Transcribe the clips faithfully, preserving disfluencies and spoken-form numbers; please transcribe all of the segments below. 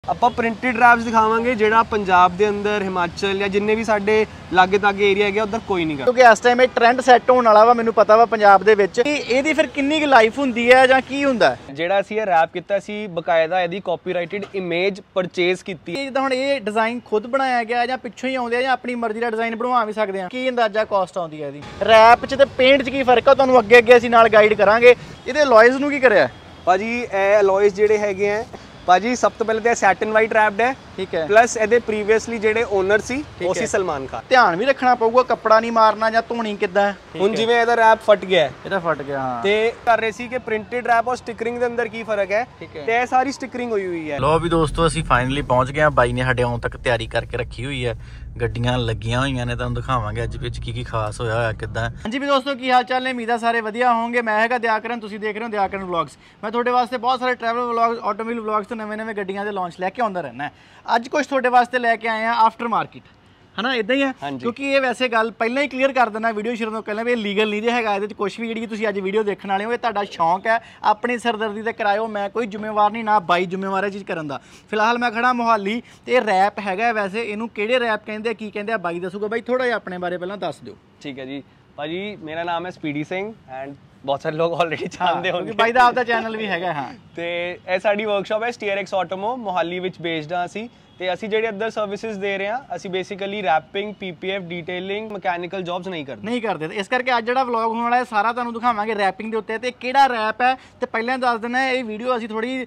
ਆਪਾਂ printed wraps ਦਿਖਾਵਾਂਗੇ ਜਿਹੜਾ ਪੰਜਾਬ ਦੇ ਅੰਦਰ ਹਿਮਾਚਲ ਜਾਂ ਜਿੰਨੇ ਵੀ ਸਾਡੇ ਲਾਗੇ ਤਾਗੇ ਏਰੀਆ ਹੈਗੇ ਉਧਰ ਕੋਈ ਨਹੀਂ ਕਰਦਾ, ਕਿਉਂਕਿ ਇਸ ਟਾਈਮ ਇਹ ਟ੍ਰੈਂਡ ਸੈੱਟ ਹੋਣ ਵਾਲਾ ਵਾ। ਮੈਨੂੰ ਪਤਾ ਵਾ ਪੰਜਾਬ ਦੇ ਵਿੱਚ ਇਹਦੀ ਫਿਰ ਕਿੰਨੀ ਕੁ ਲਾਈਫ ਹੁੰਦੀ ਹੈ ਜਾਂ ਕੀ ਹੁੰਦਾ ਜਿਹੜਾ ਅਸੀਂ ਇਹ ਰੈਪ ਕੀਤਾ ਸੀ ਬਕਾਇਦਾ ਇਹਦੀ ਕਾਪੀਰਾਈਟਡ ਇਮੇਜ ਪਰਚੇਜ਼ ਕੀਤੀ ਹੈ। ਜਿੱਦਾਂ ਹੁਣ ਇਹ ਡਿਜ਼ਾਈਨ ਖੁਦ ਬਣਾਇਆ ਗਿਆ ਜਾਂ ਪਿੱਛੋਂ ਹੀ ਆਉਂਦੇ ਆ ਜਾਂ ਆਪਣੀ ਮਰਜ਼ੀ ਦਾ ਡਿਜ਼ਾਈਨ ਬਣਵਾ ਵੀ ਸਕਦੇ ਆ, ਕੀ ਅੰਦਾਜ਼ਾ ਕਾਸਟ ਆਉਂਦੀ ਹੈ ਇਹਦੀ? ਰੈਪ 'ਚ ਤੇ ਪੇਂਟ 'ਚ ਕੀ ਫਰਕ ਆ ਤੁਹਾਨੂੰ ਅੱਗੇ ਅੱਗੇ ਅਸੀਂ ਨਾਲ ਗਾਈਡ ਕਰਾਂਗੇ। ਇਹਦੇ ਅਲੋਇਜ਼ ਨੂੰ ਕੀ ਕਰਿਆ ਭਾਜੀ? ਇਹ ਅਲੋਇਜ਼ ਜਿਹੜੇ ਹੈਗੇ ਆ ਭਾਜੀ ਸਭ ਤੋਂ ਪਹਿਲੇ ਤਾਂ ਸੈਟਨ ਵਾਈਟ ਰੈਪਡ ਹੈ, ਠੀਕ ਹੈ। ਪਲੱਸ ਇਹਦੇ ਪ੍ਰੀਵੀਅਸਲੀ ਜਿਹੜੇ ਓਨਰ ਸੀ ਉਹ ਸੀ ਸਲਮਾਨ ਖਾਨ। ਧਿਆਨ ਵੀ ਰੱਖਣਾ ਪਊਗਾ ਕੱਪੜਾ ਨਹੀਂ ਮਾਰਨਾ ਜਾਂ ਧੋਣੀ ਕਿੱਦਾਂ। ਹੁਣ ਜਿਵੇਂ ਇਹਦਾ ਰੈਪ ਫਟ ਗਿਆ, ਇਹਦਾ ਫਟ ਗਿਆ ਹਾਂ, ਤੇ ਕਰ ਰਹੇ ਸੀ ਕਿ ਪ੍ਰਿੰਟਡ ਰੈਪ ਔਰ ਸਟਿਕਰਿੰਗ ਦੇ ਅੰਦਰ ਕੀ ਫਰਕ ਹੈ, ਤੇ ਇਹ ਸਾਰੀ ਸਟਿਕਰਿੰਗ ਹੋਈ ਹੋਈ ਹੈ। ਲੋ ਵੀ ਦੋਸਤੋ ਅਸੀਂ ਫਾਈਨਲੀ ਪਹੁੰਚ ਗਏ ਆ। ਬਾਈ ਨੇ ਸਾਡੇ ਆਉਣ ਤੱਕ ਤਿਆਰੀ ਕਰਕੇ ਰੱਖੀ ਹੋਈ ਹੈ, ਗੱਡੀਆਂ ਲੱਗੀਆਂ ਹੋਈਆਂ ਨੇ, ਤੁਹਾਨੂੰ ਦਿਖਾਵਾਂਗੇ ਅੱਜ ਵਿੱਚ ਕੀ ਕੀ ਖਾਸ ਹੋਇਆ ਹੋਇਆ ਕਿੱਦਾਂ। ਹਾਂਜੀ ਵੀ ਦੋਸਤੋ ਕੀ ਹਾਲ ਚਾਲ ਨੇ? ਉਮੀਦ ਆ ਸਾਰੇ ਵਧੀਆ ਹੋਣਗੇ। ਮੈਂ ਹੈਗਾ ਦਿਆਕਰਨ, ਤੁਸੀਂ ਦੇਖ ਰਹੇ ਹੋ ਦਿਆਕਰਨ ਵਲੌਗਸ। ਮੈਂ ਤੁਹਾਡੇ ਵਾਸਤੇ ਬਹੁਤ ਸਾਰੇ ਟਰੈਵਲ ਵਲੌਗਸ, ਆਟੋਮੋਬਾਈਲ ਵਲੌਗਸ ਤੇ ਨਵੇਂ ਨਵੇਂ ਗੱਡੀਆਂ ਦੇ ਲਾਂਚ ਲੈ ਕੇ ਆਉਂਦਾ ਰਹਿਣਾ। ਅੱਜ ਕੁਝ ਤੁਹਾਡੇ ਵਾਸਤੇ ਲੈ ਕੇ ਆਏ ਆ ਆਫਟਰ ਮਾਰਕੀਟ, ਹਨਾ ਇਦਾਂ ਹੀ ਆ, ਕਿਉਂਕਿ ਇਹ ਵੈਸੇ ਗੱਲ ਪਹਿਲਾਂ ਹੀ ਕਲੀਅਰ ਕਰ ਦਿੰਦਾ ਵੀਡੀਓ ਸ਼ੁਰੂ ਤੋਂ ਪਹਿਲਾਂ ਵੀ ਇਹ ਲੀਗਲ ਨਹੀਂ ਜੇ ਹੈਗਾ। ਇਹਦੇ ਵਿੱਚ ਕੁਝ ਵੀ ਜਿਹੜੀ ਤੁਸੀਂ ਅੱਜ ਵੀਡੀਓ ਦੇਖਣ ਵਾਲੇ ਹੋ ਇਹ ਤੁਹਾਡਾ ਸ਼ੌਂਕ ਹੈ, ਆਪਣੀ ਸਰਦਰਦੀ ਤੇ ਕਰਾਇਓ। ਮੈਂ ਕੋਈ ਜ਼ਿੰਮੇਵਾਰ ਨਹੀਂ, ਨਾ ਬਾਈ ਜ਼ਿੰਮੇਵਾਰ ਹੈ ਚੀਜ਼ ਕਰਨ ਦਾ। ਫਿਲਹਾਲ ਮੈਂ ਖੜਾ ਮੋਹਾਲੀ ਤੇ ਇਹ ਰੈਪ ਹੈਗਾ। ਵੈਸੇ ਇਹਨੂੰ ਕਿਹੜੇ ਰੈਪ ਕਹਿੰਦੇ ਆ, ਕੀ ਕਹਿੰਦੇ ਆ, ਬਾਈ ਦੱਸੂਗਾ। ਬਾਈ ਥੋੜਾ ਜਿਹਾ ਆਪਣੇ ਬਾਰੇ ਪਹਿਲਾਂ ਦੱਸ ਦਿਓ। ਠੀਕ ਹੈ ਜੀ ਭਾਜੀ, ਮੇਰਾ ਨਾਮ ਹੈ ਸਪੀਡੀ ਸਿੰਘ ਐਂਡ ਬਹੁਤ ਸਾਰੇ ਲੋਕ ਆਲਰੇਡੀ ਜਾਣਦੇ ਹੋਣਗੇ, ਬਾਈ ਦਾ ਆਪਦਾ ਚੈਨਲ ਵੀ ਹੈਗਾ। ਹਾਂ, ਤੇ ਇਹ ਸਾਡੀ ਵਰਕਸ਼ਾਪ ਹੈ ਸਟੀਅਰਐਕਸ ਆਟੋਮੋ ਮੋਹਾਲੀ ਵਿੱਚ ਬੇਸਡ ਹਾਂ ਅਸੀਂ। ਤੇ ਅਸੀਂ ਜਿਹੜੇ ਅੰਦਰ ਸਰਵਿਸਿਜ਼ ਦੇ ਰਹੇ ਹਾਂ, ਅਸੀਂ basically wrapping, PPF, detailing, mechanical jobs ਨਹੀਂ ਕਰਦੇ ਨਹੀਂ ਕਰਦੇ ਇਸ ਕਰਕੇ ਅੱਜ ਜਿਹੜਾ ਵਲੌਗ ਹੋਣ ਵਾਲਾ ਹੈ ਸਾਰਾ ਤੁਹਾਨੂੰ ਦਿਖਾਵਾਂਗੇ ਰੈਪਿੰਗ ਦੇ ਉੱਤੇ ਤੇ ਕਿਹੜਾ ਰੈਪ ਹੈ। ਤੇ ਪਹਿਲਾਂ ਦੱਸ ਦਿੰਦਾ ਇਹ ਵੀਡੀਓ ਅਸੀਂ ਥੋੜੀ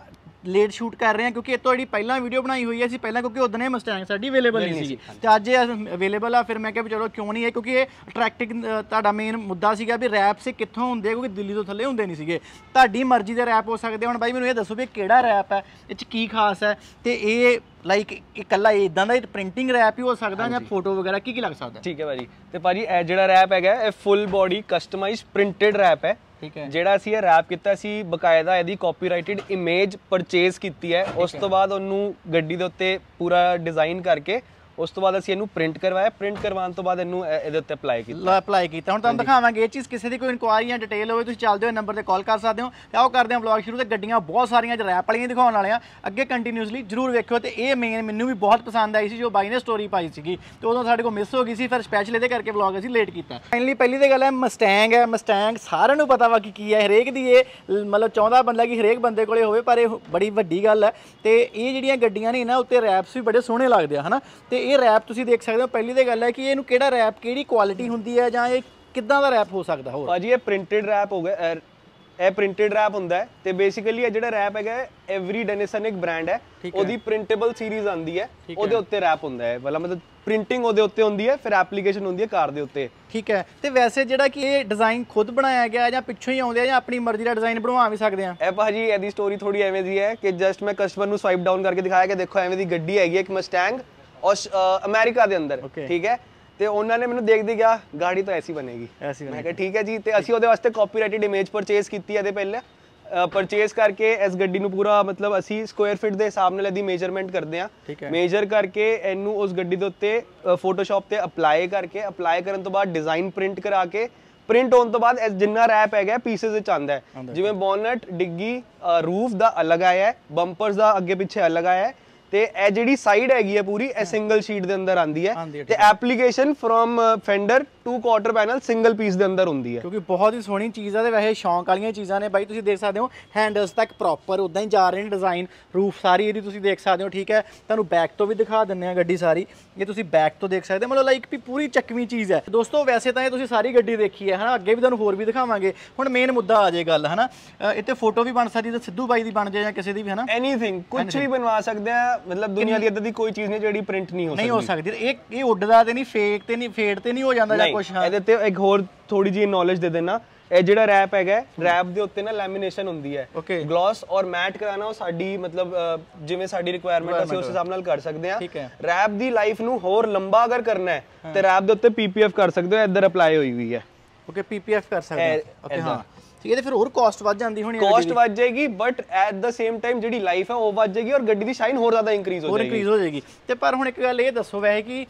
ਲੇਟ ਸ਼ੂਟ ਕਰ ਰਹੇ ਹਾਂ ਕਿਉਂਕਿ ਇਹ ਤੋਂ ਜਿਹੜੀ ਪਹਿਲਾਂ ਵੀਡੀਓ ਬਣਾਈ ਹੋਈ ਹੈ ਅਸੀਂ ਪਹਿਲਾਂ, ਕਿਉਂਕਿ ਉਦੋਂ ਇਹ ਮਸਟੈਂਗ ਸਾਡੀ ਅਵੇਲੇਬਲ ਨਹੀਂ ਸੀ ਤੇ ਅੱਜ ਇਹ ਅਵੇਲੇਬਲ ਆ। ਫਿਰ ਮੈਂ ਕਿਹਾ ਵੀ ਚਲੋ ਕਿਉਂ ਨਹੀਂ ਹੈ, ਕਿਉਂਕਿ ਇਹ ਅਟਰੈਕਟਿੰਗ ਤੁਹਾਡਾ ਮੇਨ ਮੁੱਦਾ ਸੀਗਾ ਵੀ ਰੈਪ ਸੇ ਕਿੱਥੋਂ ਹੁੰਦੇ, ਕਿਉਂਕਿ ਦਿੱਲੀ ਤੋਂ ਥੱਲੇ ਹੁੰਦੇ ਨਹੀਂ ਸੀਗੇ। ਤੁਹਾਡੀ ਮਰਜ਼ੀ ਦੇ ਰੈਪ ਹੋ ਸਕਦੇ। ਹੁਣ ਬਾਈ ਮੈਨੂੰ ਇਹ ਦੱਸੋ ਵੀ ਕਿਹੜਾ ਰੈਪ ਹੈ, ਇਹ 'ਚ ਕੀ ਖਾਸ ਹੈ, ਤੇ ਇਹ ਲਾਈਕ ਇਕੱਲਾ ਇਦਾਂ ਦਾ ਪ੍ਰਿੰਟਿੰਗ ਰੈਪ ਹੀ ਹੋ ਸਕਦਾ ਜਾਂ ਫੋਟੋ ਵਗੈਰਾ ਕੀ ਕੀ ਲੱਗ ਸਕਦਾ? ਠੀਕ ਹੈ ਭਾਜੀ। ਤੇ ਭਾਜੀ ਇਹ ਜਿਹੜਾ ਰੈਪ ਹੈਗਾ ਇਹ full body customised printed wrap ਹੈ। ਠੀਕ ਹੈ। ਜਿਹੜਾ ਅਸੀਂ ਇਹ ਰੈਪ ਕੀਤਾ ਸੀ ਬਕਾਇਦਾ ਇਹਦੀ ਕਾਪੀਰਾਈਟਡ ਇਮੇਜ ਪਰਚੇਜ਼ ਕੀਤੀ ਹੈ। ਉਸ ਤੋਂ ਬਾਅਦ ਉਹਨੂੰ ਗੱਡੀ ਦੇ ਉੱਤੇ ਪੂਰਾ ਡਿਜ਼ਾਈਨ ਕਰਕੇ ਉਸ ਤੋਂ ਬਾਅਦ ਅਸੀਂ ਇਹਨੂੰ ਪ੍ਰਿੰਟ ਕਰਵਾਇਆ। ਪ੍ਰਿੰਟ ਕਰਵਾਉਣ ਤੋਂ ਬਾਅਦ ਇਹਨੂੰ ਇਹਦੇ ਉੱਤੇ ਅਪਲਾਈ ਕੀਤਾ ਅਪਲਾਈ ਕੀਤਾ ਹੁਣ ਤੁਹਾਨੂੰ ਦਿਖਾਵਾਂਗੇ ਇਹ ਚੀਜ਼। ਕਿਸੇ ਦੀ ਕੋਈ ਇਨਕੁਆਇਰੀ ਜਾਂ ਡਿਟੇਲ ਹੋਵੇ ਤੁਸੀਂ ਚੱਲਦੇ ਹੋ ਨੰਬਰ ਤੇ ਕਾਲ ਕਰ ਸਕਦੇ ਹੋ। ਤੇ ਆਓ ਕਰਦੇ ਹਾਂ ਵਲੌਗ ਸ਼ੁਰੂ। ਤੇ ਗੱਡੀਆਂ ਬਹੁਤ ਸਾਰੀਆਂ ਜ ਰੈਪ ਵਾਲੀਆਂ ਦਿਖਾਉਣ ਵਾਲੇ ਆ, ਅੱਗੇ ਕੰਟੀਨਿਊਸਲੀ ਜ਼ਰੂਰ ਵੇਖਿਓ। ਤੇ ਇਹ ਮੇਨ ਮੈਨੂੰ ਵੀ ਬਹੁਤ ਪਸੰਦ ਆਈ ਸੀ ਜੋ ਬਾਈ ਨੇ ਸਟੋਰੀ ਪਾਈ ਸੀਗੀ, ਤੇ ਉਦੋਂ ਸਾਡੇ ਕੋਲ ਮਿਸ ਹੋ ਗਈ ਸੀ, ਫਿਰ ਸਪੈਸ਼ਲ ਇਹਦੇ ਕਰਕੇ ਵਲੌਗ ਅਸੀਂ ਲੇਟ ਕੀਤਾ। ਫਾਈਨਲੀ ਪਹਿਲੀ ਤੇ ਗੱਲ ਹੈ ਮਸਟੈਂਗ ਹੈ। ਮਸਟੈਂਗ ਸਾਰਿਆਂ ਨੂੰ ਪਤਾ ਵਾ ਕਿ ਕੀ ਹੈ, ਹਰੇਕ ਦੀ ਇਹ ਮਤਲਬ ਚਾਹੁੰਦਾ ਬੰਦਾ ਕਿ ਹਰੇਕ ਬੰਦੇ ਕੋਲੇ ਹੋਵੇ, ਪਰ ਇਹ ਬੜੀ ਵੱਡੀ ਗੱਲ ਹੈ। ਤੇ ਇਹ ਜਿਹੜੀਆਂ ਗੱਡੀਆਂ ਨੇ ਇਹਨਾਂ ਉੱਤੇ ਰੈਪਸ ਵੀ ਬੜੇ ਸੋਹਣੇ ਲੱਗਦੇ ਆ, ਹਨਾ। ਤੇ ਇਹ ਰੈਪ ਤੁਸੀਂ ਦੇਖ ਸਕਦੇ ਹੋ। ਪਹਿਲੀ ਤੇ ਗੱਲ ਹੈ ਕਿ ਇਹਨੂੰ ਕਿਹੜਾ ਰੈਪ, ਕਿਹੜੀ ਕੁਆਲਿਟੀ ਹੁੰਦੀ ਹੈ ਜਾਂ ਇਹ ਕਿੱਦਾਂ ਦਾ ਰੈਪ ਹੋ ਸਕਦਾ? ਹੋਰ ਭਾਜੀ ਇਹ ਪ੍ਰਿੰਟਡ ਰੈਪ ਹੋ ਗਿਆ, ਇਹ ਪ੍ਰਿੰਟਡ ਰੈਪ ਹੁੰਦਾ ਹੈ। ਤੇ ਬੇਸਿਕਲੀ ਇਹ ਜਿਹੜਾ ਰੈਪ ਹੈਗਾ ਐਵਰੀ ਡੈਨਿਸਨ ਇੱਕ ਬ੍ਰਾਂਡ ਹੈ, ਉਹਦੀ ਪ੍ਰਿੰਟੇਬਲ ਸੀਰੀਜ਼ ਆਉਂਦੀ ਹੈ, ਉਹਦੇ ਉੱਤੇ ਰੈਪ ਹੁੰਦਾ ਹੈ। ਮਤਲਬ ਪ੍ਰਿੰਟਿੰਗ ਉਹਦੇ ਉੱਤੇ ਹੁੰਦੀ ਹੈ, ਫਿਰ ਐਪਲੀਕੇਸ਼ਨ ਹੁੰਦੀ ਹੈ ਕਾਰ ਦੇ ਉੱਤੇ। ਠੀਕ ਹੈ। ਤੇ ਵੈਸੇ ਜਿਹੜਾ ਕਿ ਇਹ ਡਿਜ਼ਾਈਨ ਖੁਦ ਬਣਾਇਆ ਗਿਆ ਜਾਂ ਪਿੱਛੋਂ ਹੀ ਆਉਂਦੇ ਆ ਜਾਂ ਆਪਣੀ ਮਰਜ਼ੀ ਦਾ ਡਿਜ਼ਾਈਨ ਬਣਵਾ ਵੀ ਸਕਦੇ ਆ? ਇਹ ਭਾਜੀ ਇਹਦੀ ਸਟੋਰੀ ਥੋੜੀ ਐਵੇਂ ਦੀ ਹੈ ਕਿ ਜਸਟ ਮੈਂ ਕਸਟਮਰ ਨੂੰ ਸਵਾਈਪ ਡਾਊਨ ਕਰਕੇ ਦਿਖਾਇਆ ਕਿ ਦੇਖੋ ਐਵੇਂ ਦੀ ਗੱਡੀ ਹੈਗੀ ਇੱਕ ਮਸਟੈਂਗ ਔਰ ਅਮਰੀਕਾ ਦੇ ਅੰਦਰ, ਠੀਕ ਹੈ। ਤੇ ਉਹਨਾਂ ਨੇ ਮੈਨੂੰ ਦੇਖਦੇ ਕਿਹਾ ਗਾੜੀ ਤਾਂ ਐਸੀ ਬਣੇਗੀ, ਮੈਂ ਕਿਹਾ ਠੀਕ ਹੈ ਜੀ। ਤੇ ਅਸੀਂ ਉਹਦੇ ਵਾਸਤੇ ਕਾਪੀਰਾਈਟਡ ਇਮੇਜ ਪਰਚੇਜ਼ ਕੀਤੀ ਇਹਦੇ ਪਹਿਲੇ। ਪਰਚੇਜ਼ ਕਰਕੇ ਇਸ ਗੱਡੀ ਨੂੰ ਪੂਰਾ ਮਤਲਬ ਅਸੀਂ ਸਕੁਆਇਰ ਫਿਟ ਦੇ ਹਿਸਾਬ ਨਾਲ ਇਹਦੀ ਮੇਜਰਮੈਂਟ ਕਰਦੇ ਹਾਂ। ਮੇਜਰ ਕਰਕੇ ਇਹਨੂੰ ਉਸ ਗੱਡੀ ਦੇ ਉੱਤੇ ਫੋਟੋਸ਼ਾਪ ਤੇ ਅਪਲਾਈ ਕਰਕੇ, ਅਪਲਾਈ ਕਰਨ ਤੋਂ ਬਾਅਦ ਡਿਜ਼ਾਈਨ ਪ੍ਰਿੰਟ ਕਰਾ ਕੇ, ਪ੍ਰਿੰਟ ਹੋਣ ਤੋਂ ਬਾਅਦ ਜਿੰਨਾ ਰੈਪ ਹੈਗਾ ਪੀਸਿਸ ਵਿੱਚ ਆਉਂਦਾ ਹੈ। ਜਿਵੇਂ ਬੋਨਟ, ਡਿੱਗੀ, ਰੂਫ ਦਾ ਅਲੱਗ ਆਇਆ ਹੈ, ਬੰਪਰਸ ਦਾ ਅੱਗੇ ਪਿੱਛੇ ਅਲੱਗ ਆਇਆ ਹੈ। ਤੇ ਇਹ ਜਿਹੜੀ ਸਾਈਡ ਹੈਗੀ ਹੈ ਪੂਰੀ ਇਹ ਸਿੰਗਲ ਸ਼ੀਟ ਦੇ ਅੰਦਰ ਆਂਦੀ ਹੈ। ਤੇ application from fender to quarter panel single piece ਦੇ ਅੰਦਰ ਹੁੰਦੀ ਹੈ, ਕਿਉਂਕਿ ਬਹੁਤ ਹੀ ਸੋਹਣੀ ਚੀਜ਼ ਆ। ਤੇ ਵੈਸੇ ਸ਼ੌਂਕ ਵਾਲੀਆਂ ਚੀਜ਼ਾਂ ਨੇ ਬਾਈ, ਤੁਸੀਂ ਦੇਖ ਸਕਦੇ ਹੋ ਹੈਂਡਲਸ ਤੱਕ ਪ੍ਰੋਪਰ ਉਦਾਂ ਹੀ ਜਾ ਰਹੇ ਨੇ ਡਿਜ਼ਾਈਨ, ਰੂਫ ਸਾਰੀ ਇਹਦੀ ਤੁਸੀਂ ਦੇਖ ਸਕਦੇ ਹੋ। ਠੀਕ ਹੈ। ਤੁਹਾਨੂੰ ਬੈਕ ਤੋਂ ਵੀ ਦਿਖਾ ਦਿੰਦੇ ਆ ਗੱਡੀ ਸਾਰੀ, ਇਹ ਤੁਸੀਂ ਬੈਕ ਤੋਂ ਦੇਖ ਸਕਦੇ ਹੋ। ਮਤਲਬ ਲਾਈਕ ਵੀ ਪੂਰੀ ਚੱਕਵੀਂ ਚੀਜ਼ ਹੈ ਦੋਸਤੋ। ਵੈਸੇ ਤਾਂ ਇਹ ਤੁਸੀਂ ਸਾਰੀ ਗੱਡੀ ਦੇਖੀ ਹੈ, ਹਨਾ, ਅੱਗੇ ਵੀ ਤੁਹਾਨੂੰ ਹੋਰ ਵੀ ਦਿਖਾਵਾਂਗੇ। ਹੁਣ ਮੇਨ ਮੁੱਦਾ ਆ ਜੇ ਗੱਲ, ਹਨਾ, ਇੱਥੇ ਫੋਟੋ ਵੀ ਬਣ ਸਕਦੀ, ਤੇ ਸਿੱਧੂ ਬਾਈ ਦੀ ਬਣ ਜਾਏ ਜਾਂ ਕਿਸੇ ਦੀ ਵੀ, ਹਨਾ, ਐਨੀਥਿੰਗ ਕੁਝ ਵੀ ਬਣਵਾ ਸਕਦੇ ਆ। ਮਤਲਬ ਦੁਨੀਆ ਦੀ ਇਦਾਂ ਦੀ ਕੋਈ ਚੀਜ਼ ਨਹੀਂ ਜਿਹੜੀ ਪ੍ਰਿੰਟ ਨਹੀਂ ਹੋ ਸਕਦੀ, ਨਹੀਂ ਹੋ ਸਕਦੀ। ਇਹ ਇਹ ਉੱਡਦਾ ਤੇ ਨਹੀਂ, ਫੇਕ ਤੇ ਨਹੀਂ, ਫੇਡ ਤੇ ਨਹੀਂ ਹੋ ਜਾਂਦਾ ਜਾਂ ਕੁਝ। ਇਹਦੇ ਤੇ ਇੱਕ ਹੋਰ ਥੋੜੀ ਜਿਹੀ ਨੌਲੇਜ ਦੇ ਦੇਣਾ, ਇਹ ਜਿਹੜਾ ਰੈਪ ਹੈਗਾ ਰੈਪ ਦੇ ਉੱਤੇ ਨਾ ਲੈਮੀਨੇਸ਼ਨ ਹੁੰਦੀ ਹੈ। ਗਲੋਸ ਔਰ ਮੈਟ ਕਰਾਣਾ ਉਹ ਸਾਡੀ ਮਤਲਬ ਜਿਵੇਂ ਸਾਡੀ ਰਿਕੁਆਇਰਮੈਂਟ ਅਸੀਂ ਉਸ ਹਿਸਾਬ ਨਾਲ ਕਰ ਸਕਦੇ ਹਾਂ। ਰੈਪ ਦੀ ਲਾਈਫ ਨੂੰ ਹੋਰ ਲੰਬਾ ਅਗਰ ਕਰਨਾ ਹੈ ਤੇ ਰੈਪ ਦੇ ਉੱਤੇ ਪੀਪੀਐਫ ਕਰ ਸਕਦੇ ਹੋ, ਇੱਧਰ ਅਪਲਾਈ ਹੋਈ ਹੋਈ ਹੈ। ਓਕੇ, ਪੀਪੀਐਫ ਕਰ ਸਕਦੇ ਹੋ। ਓਕੇ, ਹਾਂ। ਠੀਕ ਹੈ, ਤੇ ਫਿਰ ਹੋਰ ਕਾਸਟ ਵੱਧ ਜਾਂਦੀ ਹੋਣੀ, ਕਾਸਟ ਵੱਧ ਜਾਏਗੀ, but at the same time ਜਿਹੜੀ ਲਾਈਫ ਹੈ ਉਹ ਵੱਧ ਜਾਏਗੀ ਔਰ ਗੱਡੀ ਦੀ ਸ਼ਾਈਨ ਹੋਰ ਜ਼ਿਆਦਾ ਇੰਕਰੀਜ਼ ਹੋ ਜਾਏਗੀ, ਹੋਰ ਇੰਕਰੀਜ਼ ਹੋ ਜਾਏਗੀ। ਤੇ ਪਰ ਹੁਣ ਇੱਕ ਗੱਲ ਇਹ ਦੱਸੋ ਵੈਸੇ ਕਿ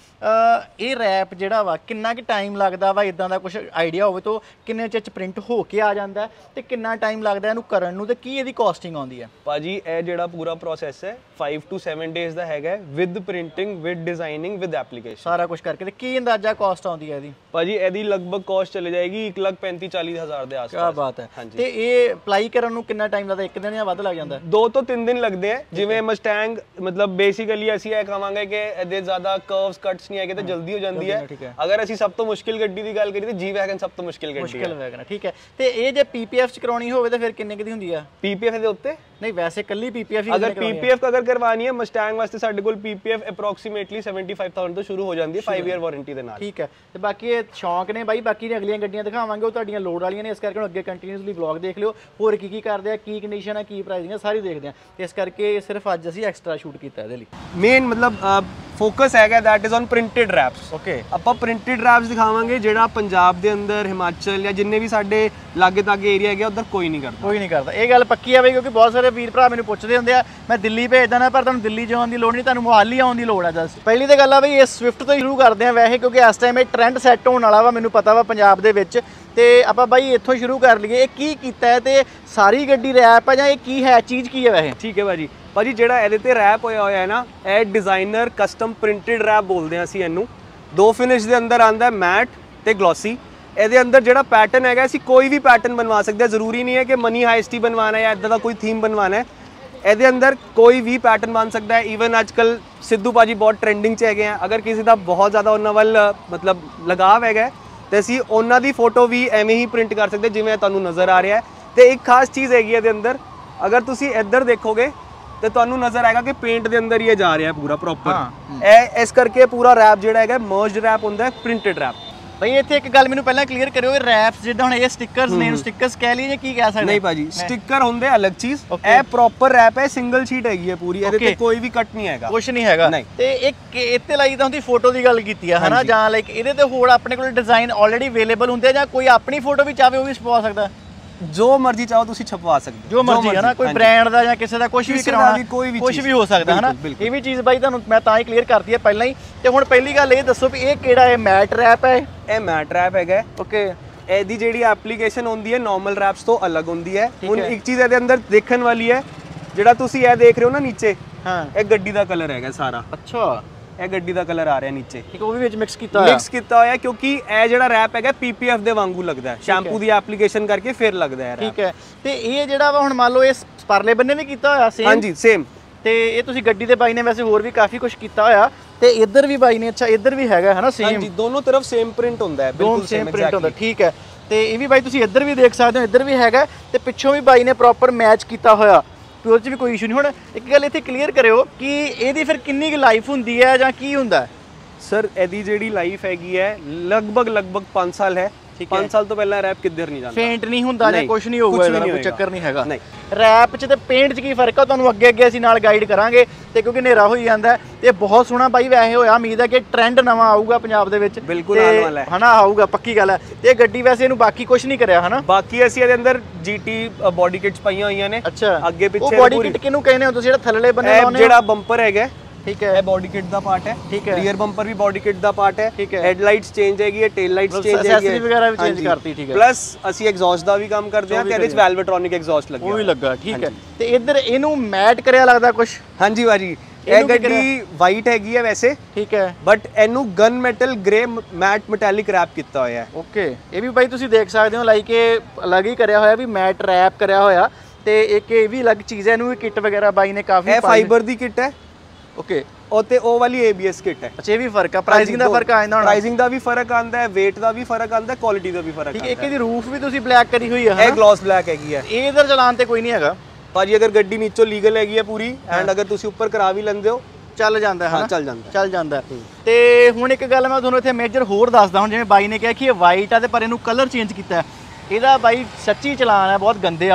ਇਹ ਰੈਪ ਜਿਹੜਾ ਵਾ ਕਿੰਨਾ ਕਿ ਟਾਈਮ ਲੱਗਦਾ ਵਾ, ਇਦਾਂ ਦਾ ਕੁਝ ਆਈਡੀਆ ਹੋਵੇ ਤਾਂ ਕਿੰਨੇ ਚਿਰ ਚ ਪ੍ਰਿੰਟ ਹੋ ਕੇ ਆ ਜਾਂਦਾ ਤੇ ਕਿੰਨਾ ਟਾਈਮ ਲੱਗਦਾ ਇਹਨੂੰ ਕਰਨ ਨੂੰ, ਤੇ ਕੀ ਇਹਦੀ ਕਾਸਟਿੰਗ ਆਉਂਦੀ ਹੈ? ਭਾਜੀ ਇਹ ਜਿਹੜਾ ਪੂਰਾ ਪ੍ਰੋਸੈਸ ਹੈ five to seven ਡੇਜ਼ ਦਾ ਹੈਗਾ, with printing, with designing, with application, ਸਾਰਾ ਕੁਝ ਕਰਕੇ। ਤੇ ਕੀ ਅੰਦਾਜ਼ਾ ਕਾਸਟ ਆਉਂਦੀ ਹੈ ਇਹਦੀ? ਭਾਜੀ ਇਹਦੀ ਲਗਭਗ ਕਾਸਟ ਚਲੇ ਜਾਏਗੀ ਇੱਕ ਲੱਖ ਪੈਂਤੀ ਚਾਲੀ ਹਜ਼ਾਰ ਦੇ ਆਸ-ਪਾਸ। ਕੀ ਬਾਤ ਹੈ। ਤੇ ਇਹ ਅਪਲਾਈ ਕਰਨ ਨੂੰ ਕਿੰਨਾ ਟਾਈਮ ਲੱਗਦਾ, ਇੱਕ ਦਿਨ ਜਾਂ ਵੱਧ ਲੱਗ ਜਾਂਦਾ? ਦੋ ਤੋਂ ਤਿੰਨ ਦਿਨ ਲੱਗਦੇ ਆ। ਜਿਵੇਂ ਮਸਟੈਂਗ ਮਤਲਬ ਬੇਸਿਕਲੀ ਅਸੀਂ ਇਹ ਕਹਾਂਗੇ ਕਿ ਇਹਦੇ ਜ਼ਿਆਦਾ ਕਰਵਸ ਕੱਟਸ ਨਹੀਂ ਹੈਗੇ ਤੇ ਜਲਦੀ ਹੋ ਜਾਂਦੀ ਹੈ। ਅਗਰ ਅਸੀਂ ਸਭ ਤੋਂ ਮੁਸ਼ਕਿਲ ਗੱਡੀ ਦੀ ਗੱਲ ਕਰੀਏ ਤਾਂ ਜੀ ਵੈਗਨ ਸਭ ਤੋਂ ਮੁਸ਼ਕਿਲ ਗੱਡੀ ਹੈ। ਮੁਸ਼ਕਿਲ ਵੈਗਨ, ਠੀਕ ਹੈ। ਤੇ ਇਹ ਜੇ ਪੀਪੀਐਫ ਚ ਕਰਾਉਣੀ ਹੋਵੇ ਤਾਂ ਫਿਰ ਕਿੰਨੇ ਕੁ ਦੀ ਹੁੰਦੀ ਆ? ਪੀਪੀਐਫ ਦੇ ਉੱਤੇ ਨਹੀਂ, ਵੈਸੇ ਕੱਲੀ ਪੀਪੀਐਫ ਹੀ ਅਗਰ ਪੀਪੀਐਫ ਅਗਰ ਕਰਵਾਣੀ ਹੈ ਮਸਟੈਂਗ ਵਾਸਤੇ ਸਾਡੇ ਕੋਲ ਪੀਪੀਐਫ ਅਪਰੋਕਸੀਮੇਟਲੀ ਸੈਵਨਟੀ-ਫਾਈਵ ਥਾਊਜ਼ੈਂਡ ਤੋਂ ਸ਼ੁਰੂ ਹੋ ਜਾਂਦੀ ਹੈ five ਈਅਰ ਵਾਰੰਟੀ ਦੇ ਨਾਲ। ਠੀਕ ਹੈ। ਤੇ ਬਾਕੀ ਇਹ ਸ਼ੌਂਕ ਨੇ ਬਾਈ, ਬਾਕੀ ਦੀਆਂ ਅਗਲੀਆਂ ਗੱਡੀਆਂ ਦਿਖਾਵਾਂਗੇ, ਉਹ ਤੁਹਾਡੀਆਂ ਲੋਡ ਵਾਲੀਆਂ ਨੇ, ਇਸ ਕਰਕੇ ਹੁਣ ਅੱਗੇ ਕੰਟੀਨਿਊਸਲੀ ਵਲੌਗ ਦੇਖ ਲਿਓ, ਹੋਰ ਕੀ ਕੀ ਕਰਦੇ ਆ, ਕੀ ਕੰਡੀਸ਼ਨ ਹੈ, ਕੀ ਪ੍ਰਾਈਸਿੰਗ ਹੈ, ਸਾਰੀ ਦੇਖਦੇ ਆ। ਤੇ ਇਸ ਕਰਕੇ ਸਿਰਫ ਅੱਜ ਅਸੀਂ ਐਕਸਟਰਾ ਸ਼ੂਟ ਕੀਤਾ ਇਹਦੇ ਲਈ। ਮੇਨ ਮਤਲਬ ਫੋਕਸ ਹੈਗਾ that is on printed wraps. Okay, ਆਪਾਂ ਪ੍ਰਿੰਟਡ ਰੈਪਸ ਦਿਖਾਵਾਂਗੇ ਜਿਹੜਾ ਪੰਜਾਬ ਦੇ ਅੰਦਰ, ਹਿਮਾਚਲ ਜਾਂ ਜਿੰਨੇ ਵੀ ਸਾਡੇ ਲਾਗੇ ਤਾਗੇ ਏਰੀਆ ਹੈਗੇ ਉਧਰ ਕੋਈ ਨਹੀਂ ਕਰਦਾ, ਕੋਈ ਨਹੀਂ ਕਰਦਾ। ਇਹ ਗੱਲ ਪੱਕੀ ਆ ਬਈ, ਕਿਉਂਕਿ ਬਹੁਤ ਸਾਰੇ ਵੀਰ ਭਰਾ ਮੈਨੂੰ ਪੁੱਛਦੇ ਹੁੰਦੇ ਆ ਮੈਂ ਦਿੱਲੀ ਭੇਜਦਾ ਨਾ, ਪਰ ਤੁਹਾਨੂੰ ਦਿੱਲੀ ਜਾਣ ਦੀ ਲੋੜ ਨਹੀਂ, ਤੁਹਾਨੂੰ ਮੁਹਾਲੀ ਆਉਣ ਦੀ ਲੋੜ ਆ। ਜਸਟ ਪਹਿਲੀ ਤਾਂ ਗੱਲ ਆ ਬਈ ਇਸ ਸਵਿਫਟ ਤੋਂ ਸ਼ੁਰੂ ਕਰਦੇ ਆ ਵੈਸੇ, ਕਿਉਂਕਿ ਇਸ ਟਾਈਮ ਇਹ ਟ੍ਰੈਂਡ ਸੈੱਟ ਹੋਣ ਵਾਲਾ ਵਾ, ਮੈਨੂੰ ਪਤਾ ਵਾ ਪੰਜਾਬ ਦੇ ਵਿੱਚ। ਤੇ ਆਪਾਂ ਬਾਈ ਇੱਥੋਂ ਸ਼ੁਰੂ ਕਰ ਲਈਏ, ਇਹ ਕੀ ਕੀਤਾ ਹੈ ਤੇ ਸਾਰੀ ਗੱਡੀ ਰੈਪ ਆ ਜਾਂ ਇਹ ਕੀ ਹੈ, ਚੀਜ਼ ਕੀ ਹੈ ਵੈਸੇ? ਠੀਕ ਹੈ ਭਾਜੀ। ਭਾਜੀ ਜਿਹੜਾ ਇਹਦੇ ਤੇ ਰੈਪ ਹੋਇਆ ਹੋਇਆ ਹੈ ਨਾ, ਇਹ ਡਿਜ਼ਾਈਨਰ ਕਸਟਮ ਪ੍ਰਿੰਟਡ ਰੈਪ ਬੋਲਦੇ ਆ ਅਸੀਂ ਇਹਨੂੰ। ਦੋ ਫਿਨਿਸ਼ ਦੇ ਅੰਦਰ ਆਂਦਾ ਮੈਟ ਤੇ ਗਲੋਸੀ। ਇਹਦੇ ਅੰਦਰ ਜਿਹੜਾ ਪੈਟਰਨ ਹੈਗਾ ਅਸੀਂ ਕੋਈ ਵੀ ਪੈਟਰਨ ਬਣਵਾ ਸਕਦੇ ਹਾਂ, ਜ਼ਰੂਰੀ ਨਹੀਂ ਹੈ ਕਿ ਮਨੀ ਹਾਈਸਟੀ ਬਣਵਾਉਣਾ ਹੈ ਜਾਂ ਇੱਦਾਂ ਦਾ ਕੋਈ ਥੀਮ ਬਣਵਾਉਣਾ ਹੈ। ਇਹਦੇ ਅੰਦਰ ਕੋਈ ਵੀ ਪੈਟਰਨ ਬਣ ਸਕਦਾ ਹੈ। ਈਵਨ ਅੱਜ ਕੱਲ੍ਹ ਸਿੱਧੂ ਭਾਜੀ ਬਹੁਤ ਟ੍ਰੈਂਡਿੰਗ 'ਚ ਹੈਗੇ ਆ, ਅਗਰ ਕਿਸੇ ਦਾ ਬਹੁਤ ਜ਼ਿਆਦਾ ਉਹਨਾਂ ਵੱਲ ਮਤਲਬ ਲਗਾਵ ਹੈਗਾ ਤੇ ਅਸੀਂ ਉਹਨਾਂ ਦੀ ਫੋਟੋ ਵੀ ਐਵੇਂ ਹੀ ਪ੍ਰਿੰਟ ਕਰ ਸਕਦੇ ਜਿਵੇਂ ਤੁਹਾਨੂੰ ਨਜ਼ਰ ਆ ਰਿਹਾ ਹੈ। ਤੇ ਇੱਕ ਖਾਸ ਚੀਜ਼ ਹੈਗੀ ਇਹਦੇ ਅੰਦਰ, ਅਗਰ ਤੁਸੀਂ ਇੱਧਰ ਦੇਖੋਗੇ ਤੇ ਤੁਹਾਨੂੰ ਨਜ਼ਰ ਆਏਗਾ ਕਿ ਪੇਂਟ ਦੇ ਅੰਦਰ ਹੀ ਇਹ ਜਾ ਰਿਹਾ ਪੂਰਾ ਪ੍ਰੋਪਰ। ਇਹ ਇਸ ਕਰਕੇ ਪੂਰਾ ਰੈਪ ਜਿਹੜਾ ਹੈਗਾ ਮਰਜਡ ਰੈਪ ਹੁੰਦਾ ਹੈ, ਪ੍ਰਿੰਟਡ ਰੈਪ। ਭਾਈ ਇੱਥੇ ਇੱਕ ਗੱਲ ਮੈਨੂੰ ਪਹਿਲਾਂ ਕਲੀਅਰ ਕਰਿਓ, ਇਹ ਰੈਪਸ ਜਿੱਦਾਂ ਹੁਣ ਇਹ ਸਟickers ਨੇ, ਸਟickers ਕਹਿ ਲਈਏ ਜਾਂ ਕੀ ਕਹਿ ਸਕਦੇ? ਨਹੀਂ ਭਾਜੀ, ਸਟicker ਹੁੰਦੇ ਅਲੱਗ ਚੀਜ਼, ਇਹ ਪ੍ਰੋਪਰ ਰੈਪ ਹੈ, ਸਿੰਗਲ ਸ਼ੀਟ ਹੈਗੀ ਹੈ ਪੂਰੀ, ਇਹਦੇ ਤੇ ਕੋਈ ਵੀ ਕੱਟ ਨਹੀਂ ਹੈਗਾ, ਕੁਝ ਨਹੀਂ ਹੈਗਾ। ਤੇ ਇੱਕ ਇੱਥੇ ਲਾਈ ਤਾਂ ਹੁੰਦੀ ਫੋਟੋ ਦੀ ਗੱਲ ਕੀਤੀ ਆ ਹਨਾ, ਜਾਂ ਲਾਈਕ ਇਹਦੇ ਤੇ ਹੋਰ ਆਪਣੇ ਕੋਲ ਡਿਜ਼ਾਈਨ ਆਲਰੇਡੀ ਅਵੇਲੇਬਲ ਹੁੰਦੇ ਆ, ਜਾਂ ਕੋਈ ਆਪਣੀ ਫੋਟੋ ਵੀ ਚਾਹੇ ਉਹ ਵੀ ਛਪਵਾ ਸਕਦਾ? ਜੋ ਮਰਜ਼ੀ ਚਾਹੋ ਤੁਸੀਂ ਛਪਵਾ ਸਕਦੇ ਹੋ, ਜੋ ਮਰਜ਼ੀ ਹੈ ਨਾ, ਕੋਈ ਬ੍ਰਾਂਡ ਦਾ ਜਾਂ ਕਿਸੇ ਦਾ ਕੁਝ ਵੀ ਕਰਾਉਣਾ, ਕੁਝ ਵੀ ਹੋ ਸਕਦਾ ਹੈ ਨਾ। ਇਹ ਵੀ ਚੀਜ਼ ਬਾਈ ਤੁਹਾਨੂੰ ਮੈਂ ਤਾਂ ਹੀ ਕਲੀਅਰ ਕਰਤੀ ਹੈ ਪਹਿਲਾਂ ਹੀ। ਤੇ ਹੁਣ ਪਹਿਲੀ ਗੱਲ ਇਹ ਦੱਸੋ ਵੀ ਇਹ ਕਿਹੜਾ ਹੈ, ਮੈਟ ਰੈਪ ਹੈ? ਇਹ ਮੈਟ ਰੈਪ ਹੈਗਾ। ਓਕੇ, ਇਹਦੀ ਜਿਹੜੀ ਐਪਲੀਕੇਸ਼ਨ ਹੁੰਦੀ ਹੈ ਨਾਰਮਲ ਰੈਪਸ ਤੋਂ ਅਲੱਗ ਹੁੰਦੀ ਹੈ। ਹੁਣ ਇੱਕ ਚੀਜ਼ ਇਹਦੇ ਅੰਦਰ ਦੇਖਣ ਵਾਲੀ ਹੈ, ਜਿਹੜਾ ਤੁਸੀਂ ਇਹ ਦੇਖ ਰਹੇ ਹੋ ਨਾ ਨੀਚੇ, ਹਾਂ, ਇਹ ਗੱਡੀ ਦਾ ਕਲਰ ਹੈਗਾ ਸਾਰਾ। ਅੱਛਾ, ਇਹ ਗੱਡੀ ਦਾ ਕਲਰ ਆ ਰਿਹਾ ਨੀਚੇ, ਠੀਕ, ਉਹ ਵੀ ਵਿੱਚ ਮਿਕਸ ਕੀਤਾ ਹੋਇਆ, ਮਿਕਸ ਕੀਤਾ ਹੋਇਆ, ਕਿਉਂਕਿ ਇਹ ਜਿਹੜਾ ਰੈਪ ਹੈਗਾ ਪੀਪੀਐਫ ਦੇ ਵਾਂਗੂ ਲੱਗਦਾ ਹੈ, ਸ਼ੈਂਪੂ ਦੀ ਐਪਲੀਕੇਸ਼ਨ ਕਰਕੇ ਫਿਰ ਲੱਗਦਾ ਹੈ। ਠੀਕ ਹੈ। ਤੇ ਇਹ ਜਿਹੜਾ ਵਾ ਹੁਣ ਮੰਨ ਲਓ ਇਸ ਪਰਲੇ ਬੰਨੇ ਵੀ ਕੀਤਾ ਹੋਇਆ ਸੇਮ? ਹਾਂਜੀ, ਸੇਮ। ਤੇ ਇਹ ਤੁਸੀਂ ਗੱਡੀ ਦੇ ਬਾਈ ਨੇ ਵੈਸੇ ਹੋਰ ਵੀ ਕਾਫੀ ਕੁਝ ਕੀਤਾ ਹੋਇਆ, ਤੇ ਇੱਧਰ ਵੀ ਬਾਈ ਨੇ, ਅੱਛਾ ਇੱਧਰ ਵੀ ਹੈਗਾ ਹੈ ਨਾ ਸੇਮ? ਹਾਂਜੀ, ਦੋਨੋਂ ਤਰਫ ਸੇਮ ਪ੍ਰਿੰਟ ਹੁੰਦਾ ਹੈ, ਬਿਲਕੁਲ ਸੇਮ ਪ੍ਰਿੰਟ ਹੁੰਦਾ। ਠੀਕ ਹੈ। ਤੇ ਇਹ ਵੀ ਬਾਈ ਤੁਸੀਂ ਇੱਧਰ ਵੀ ਦੇਖ ਸਕਦੇ ਹੋ, ਇੱਧਰ ਵੀ ਹੈਗਾ, ਤੇ ਪਿੱਛੋਂ ਵੀ ਬਾਈ ਨੇ ਪ੍ਰੋਪਰ ਮੈਚ ਕੀਤਾ ਹੋਇਆ, ਤੇ ਉਹਦੇ 'ਚ ਵੀ ਕੋਈ ਇਸ਼ੂ ਨਹੀਂ। ਹੁਣ ਇੱਕ ਗੱਲ ਇੱਥੇ ਕਲੀਅਰ ਕਰਿਓ ਕਿ ਇਹਦੀ ਫਿਰ ਕਿੰਨੀ ਕੁ ਲਾਈਫ ਹੁੰਦੀ ਹੈ ਜਾਂ ਕੀ ਹੁੰਦਾ? ਸਰ ਇਹਦੀ ਜਿਹੜੀ ਲਾਈਫ ਹੈਗੀ ਹੈ ਲਗਭਗ ਲਗਭਗ ਪੰਜ ਸਾਲ ਹੈ। ਪੰਜ ਸਾਲ ਤੋਂ ਪਹਿਲਾਂ ਰੈਪ ਕਿੱਧਰ ਨਹੀਂ ਜਾਂਦਾ, ਫੇਂਟ ਨਹੀਂ ਹੁੰਦਾ ਜਾਂ ਕੁਝ ਨਹੀਂ ਹੋਊਗਾ, ਇਹਦਾ ਕੋਈ ਚੱਕਰ ਨਹੀਂ ਹੈਗਾ। ਨਹੀਂ, ਰੈਪ 'ਚ ਤੇ ਪੇਂਟ 'ਚ ਕੀ ਫਰਕ ਆ ਤੁਹਾਨੂੰ ਅੱਗੇ ਅੱਗੇ ਅਸੀਂ ਨਾਲ ਗਾਈਡ ਕਰਾਂਗੇ। ਤੇ ਕਿਉਂਕਿ ਹਨੇਰਾ ਹੋਈ ਜਾਂਦਾ ਤੇ ਬਹੁਤ ਸੋਹਣਾ ਬਾਈ ਵੈਸੇ ਹੋਇਆ, ਉਮੀਦ ਹੈ ਕਿ ਟ੍ਰੈਂਡ ਨਵਾਂ ਆਊਗਾ ਪੰਜਾਬ ਦੇ ਵਿੱਚ, ਬਿਲਕੁਲ ਆਉਣ ਵਾਲਾ ਹੈ ਹਨਾ, ਆਊਗਾ ਪੱਕੀ ਗੱਲ ਹੈ। ਤੇ ਗੱਡੀ ਵੈਸੇ ਇਹਨੂੰ ਬਾਕੀ ਕੁਝ ਨਹੀਂ ਕਰਿਆ ਹਨਾ? ਬਾਕੀ ਅਸੀਂ ਇਹਦੇ ਅੰਦਰ ਜੀਟੀ ਬੋਡੀ ਕਿਟਸ ਪਾਈਆਂ ਹੋਈਆਂ ਨੇ। ਅੱਛਾ, ਅੱਗੇ ਪਿੱਛੇ ਉਹ ਬੋਡੀ ਕਿਟ ਕਿਹਨੂੰ ਕਹਿੰਦੇ ਹੋ ਤੁਸੀਂ, ਜਿਹੜਾ ਥੱਲੜੇ ਬੰਨੇ ਲਾਉਨੇ? ਜਿਹੜਾ ਬੰਪਰ ਹੈਗਾ, ਠੀਕ ਹੈ, ਇਹ ਬੋਡੀ ਕਿਟ ਦਾ ਪਾਰਟ ਹੈ। ਠੀਕ ਹੈ, ਰੀਅਰ ਬੰਪਰ ਵੀ ਬੋਡੀ ਕਿਟ ਦਾ ਪਾਰਟ ਹੈ। ਠੀਕ ਹੈ, ਹੈਡਲਾਈਟਸ ਚੇਂਜ ਹੈਗੀ ਹੈ, ਟੇਲ ਲਾਈਟਸ ਚੇਂਜ ਹੈਗੀ ਹੈ, ਐਕਸੈਸਰੀ ਵਗੈਰਾ ਵੀ ਚੇਂਜ ਕਰਤੀ। ਠੀਕ ਹੈ, ਪਲੱਸ ਅਸੀਂ ਐਗਜ਼ੌਸਟ ਦਾ ਵੀ ਕੰਮ ਕਰਦੇ ਹਾਂ, ਤੇ ਇਹਦੇ ਵਿੱਚ ਵੈਲਵਟ੍ਰੋਨਿਕ ਐਗਜ਼ੌਸਟ ਲੱਗਿਆ, ਉਹ ਵੀ ਲੱਗਾ। ਠੀਕ ਹੈ। ਤੇ ਇੱਧਰ ਇਹਨੂੰ ਮੈਟ ਕਰਿਆ ਲੱਗਦਾ ਕੁਝ? ਹਾਂਜੀ ਭਾਜੀ, ਇਹ ਗੱਡੀ ਵਾਈਟ ਹੈਗੀ ਹੈ ਵੈਸੇ। ਠੀਕ ਹੈ, ਬਟ ਇਹਨੂੰ gun metal grey matte metallic wrap ਕੀਤਾ ਹੋਇਆ ਹੈ। ਓਕੇ, ਇਹ ਵੀ ਬਾਈ ਤੁਸੀਂ ਦੇਖ ਸਕਦੇ ਹੋ, ਲਾਈਕ ਇਹ ਅਲੱਗ ਹੀ ਕਰਿਆ ਹੋਇਆ, ਵੀ ਮੈਟ ਰੈਪ ਕਰਿਆ ਹੋਇਆ। ਤੇ ਇੱਕ ਇਹ ਵੀ ਅਲੱਗ ਚੀਜ਼ ਹੈ, ਇਹਨੂੰ ਵੀ ਕਿੱਟ ਵਗੈਰਾ ਬਾਈ ਨੇ ਕਾਫੀ, ਇਹ ਫਾਈਬਰ ਦੀ ਕਿੱਟ ਹੈ। ਓਕੇ, ਉਹ ਤੇ ਉਹ ਵਾਲੀ ਏਬੀਐਸ ਕਿੱਟ ਹੈ। ਅੱਛਾ, ਇਹ ਵੀ ਫਰਕ ਆ, ਪ੍ਰਾਈਸਿੰਗ ਦਾ ਫਰਕ ਆ ਜਾਂਦਾ ਹੋਣਾ? ਪ੍ਰਾਈਸਿੰਗ ਦਾ ਵੀ ਫਰਕ ਆਉਂਦਾ ਹੈ, weight ਦਾ ਵੀ ਫਰਕ ਆਉਂਦਾ ਹੈ, ਕੁਆਲਿਟੀ ਦਾ ਵੀ ਫਰਕ ਆਉਂਦਾ ਹੈ। ਇੱਕ ਇਹਦੀ ਰੂਫ ਵੀ ਤੁਸੀਂ ਬਲੈਕ ਕਰੀ ਹੋਈ ਹੈ, ਇਹ ਗਲਾਸ ਬਲੈਕ ਹੈਗੀ ਹੈ। ਇਹ ਇਧਰ ਚਲਾਨ ਤੇ ਕੋਈ ਨਹੀਂ ਹੈਗਾ ਭਾਜੀ, ਅਗਰ ਗੱਡੀ ਨੀਚੋਂ ਲੀਗਲ ਹੈਗੀ ਹੈ ਪੂਰੀ, ਐਂਡ ਅਗਰ ਤੁਸੀਂ ਉੱਪਰ ਕਰਾ ਵੀ ਲੈਂਦੇ ਹੋ, ਚੱਲ ਜਾਂਦਾ ਹੈ। ਹਾਂ, ਚੱਲ ਜਾਂਦਾ ਚੱਲ ਜਾਂਦਾ। ਤੇ ਹੁਣ ਇੱਕ ਗੱਲ ਮੈਂ ਤੁਹਾਨੂੰ ਇੱਥੇ ਮੇਜਰ ਹੋਰ ਦੱਸਦਾ, ਹੁਣ ਜਿਵੇਂ ਬਾਈ ਨੇ ਕਿਹਾ ਕਿ ਇਹ ਵਾਈਟ ਆ ਤੇ ਪਰ ਇਹਨੂੰ ਕਲਰ ਚੇਂਜ ਕੀਤਾ, ਇਹਦਾ ਬਾਈ ਸੱਚੀ ਚਲਾਨ ਹੈ ਬਹੁਤ ਗੰਦੇ ਵਾਲਾ।